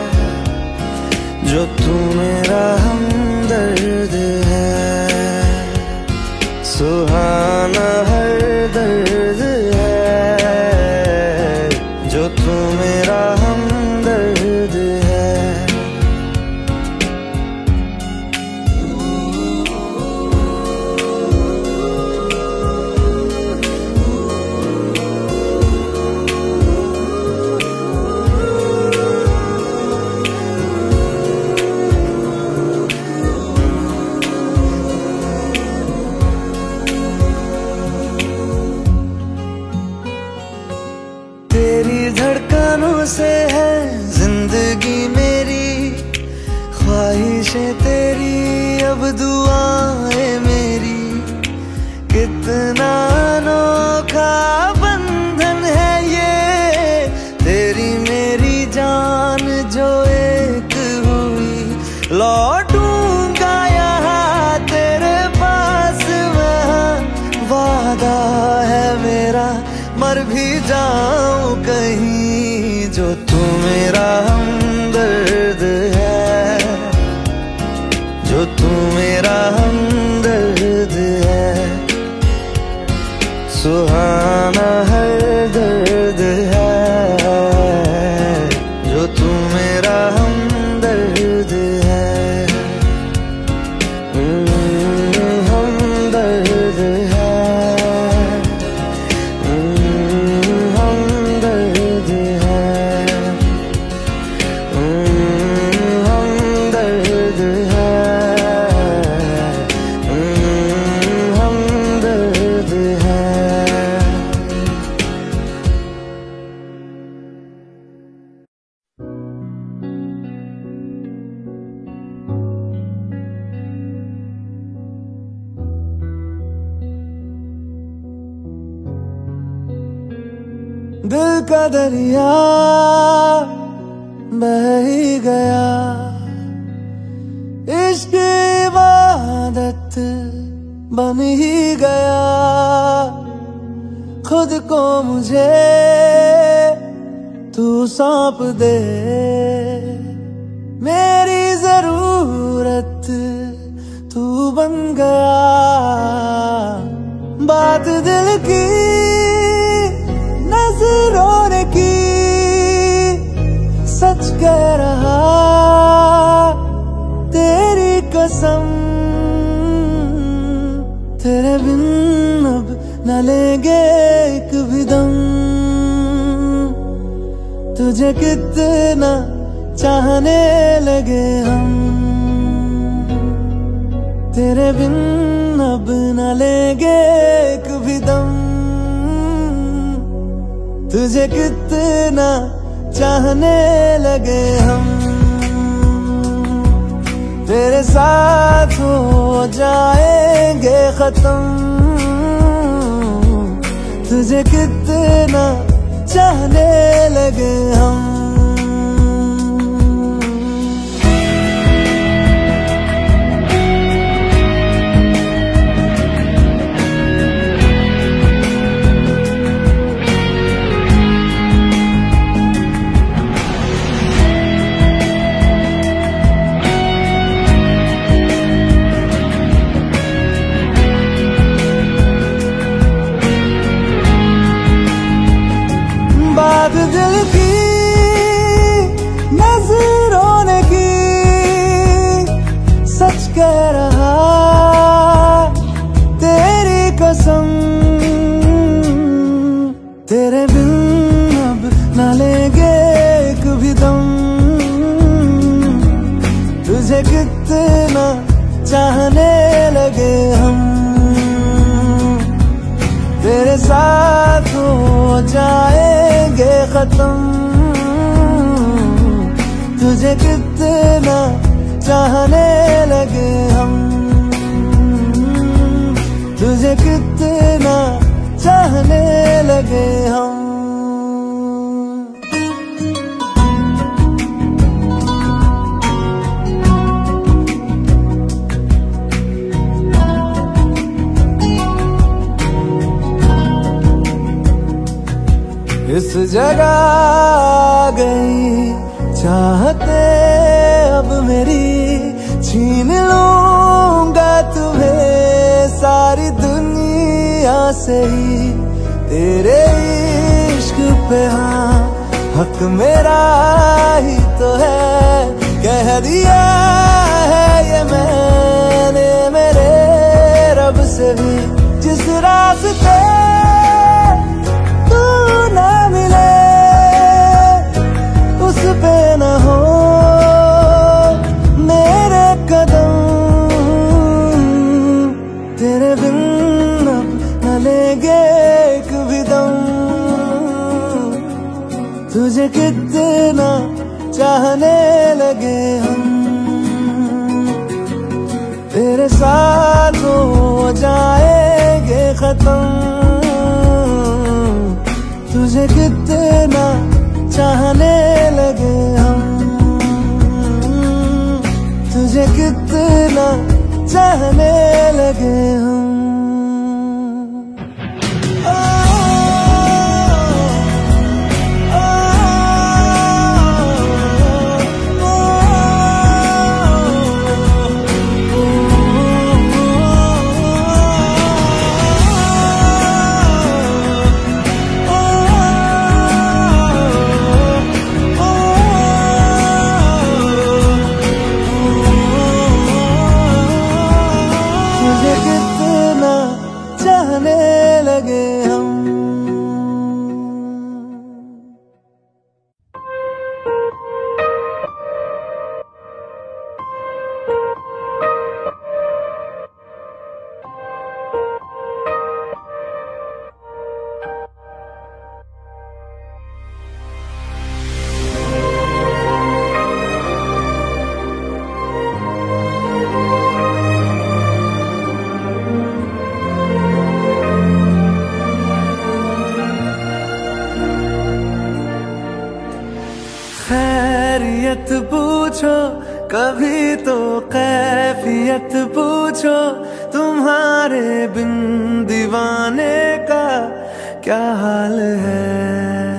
जो तू मेरा हमदर्द है, सुहाना हर दर्द है, जो तू मेरा हमदर्द है। तेरी धड़कनों से है जिंदगी मेरी, ख्वाहिशें तेरी अब दुआएं मेरी, कितना अनोखा बंधन है ये, तेरी मेरी जान जो एक हुई, लौटूंगा यहाँ तेरे पास मैं, वादा है मेरा मर भी जाऊं कहीं, जो तू मेरा हमदर्द है, जो तू मेरा हमदर्द है, सुहाना हर दर्द है, जो तू मेरा हमदर्द है, हमदर्द है, हमदर्द है, हमदर्द है, दिल का दरिया बह ही गया, इश्क इबादत बन ही गया। खुद को मुझे तू सौंप दे, मेरी जरूरत तू बन गया। बात दिल की नजरों ने की, सच कह रहा तेरी कसम। तेरे बिन अब न लेंगे एक भी दम, तुझे कितना चाहने लगे हम। तेरे बिन अब न लेंगे एक भी दम, तुझे कितना चाहने लगे हम। तेरे साथ हो जाएंगे खत्म, तुझे कितना चाहने लगे हम। बात दिल की नजरों ने की, सच कह रहा तेरी कसम। तेरे बिन अब न लेंगे एक भी दम, तुझे कितना चाहने लगे हम। तेरे साथ हो जाएंगे खत्म, तुझे कितना चाहने लगे हम। तुझे कितना चाहने लगे हम। इस जगह आ गई चाहते अब मेरी, छीन लूंगा तुम्हें सारी दुनिया से ही। तेरे इश्क पे हाँ हक मेरा ही तो है, कह दिया है ये मैंने मेरे रब से भी। जिस रास्ते ना मिले उस पे न हो मेरे कदम। तेरे बिन अब न लेंगे एक भी दम, तुझे कितना चाहने लगे हम। तेरे साथ हो जाएंगे खत्म, तुझे कितना चाहने लगे हम। तुझे कितना चाहने लगे हम। कभी तो कैफियत पूछो तुम्हारे बिन दीवाने का क्या हाल है।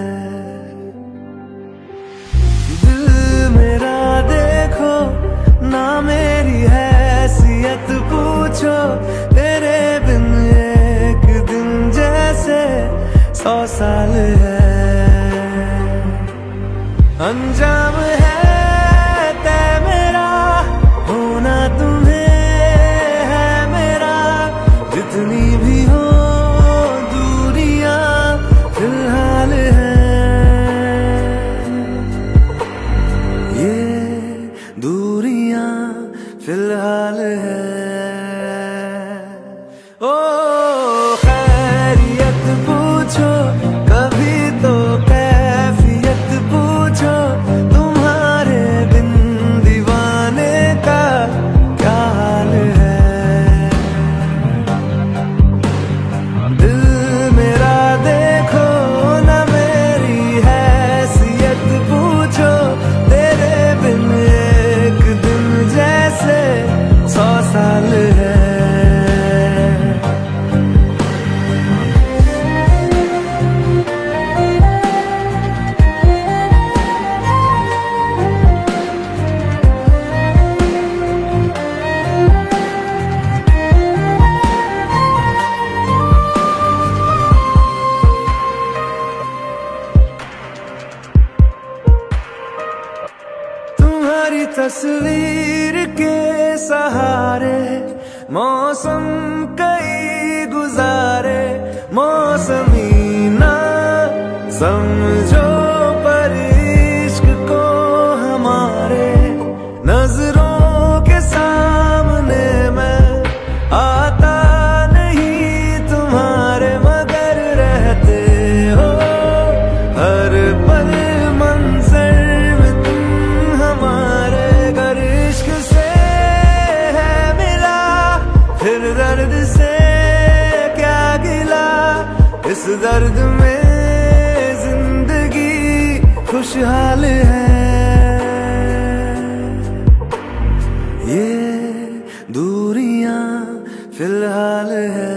दिल मेरा देखो ना मेरी हैसियत पूछो, तेरे बिन एक दिन जैसे सौ साल है। अंजाम है तय मेरा, होना तुम्हें है मेरा, जितनी भी हो दूरियां फिलहाल है। ये दूरियां फिलहाल है। ओ खैरियत पूछो कभी तो कैफियत पूछो, तुम्हारे बिन दीवाने का क्या हाल है। दिल मेरा देखो ना मेरी हैसियत पूछो, तेरे बिन एक दिन जैसे सौ साल है। तुम्हारी तस्वीर के सहारे मौसम कई गुजारे, मौसमी ना समझो पर इश्क को हमारे, नजरों के सामने मैं आता नहीं तुम्हारे, मगर रहते हो हर पल मंजर में तुम हमारे। गर इश्क से है मिला फिर दर्द से क्या गिला, इस दर्द में जिंदगी खुशहाल है। ये दूरियां फिलहाल है।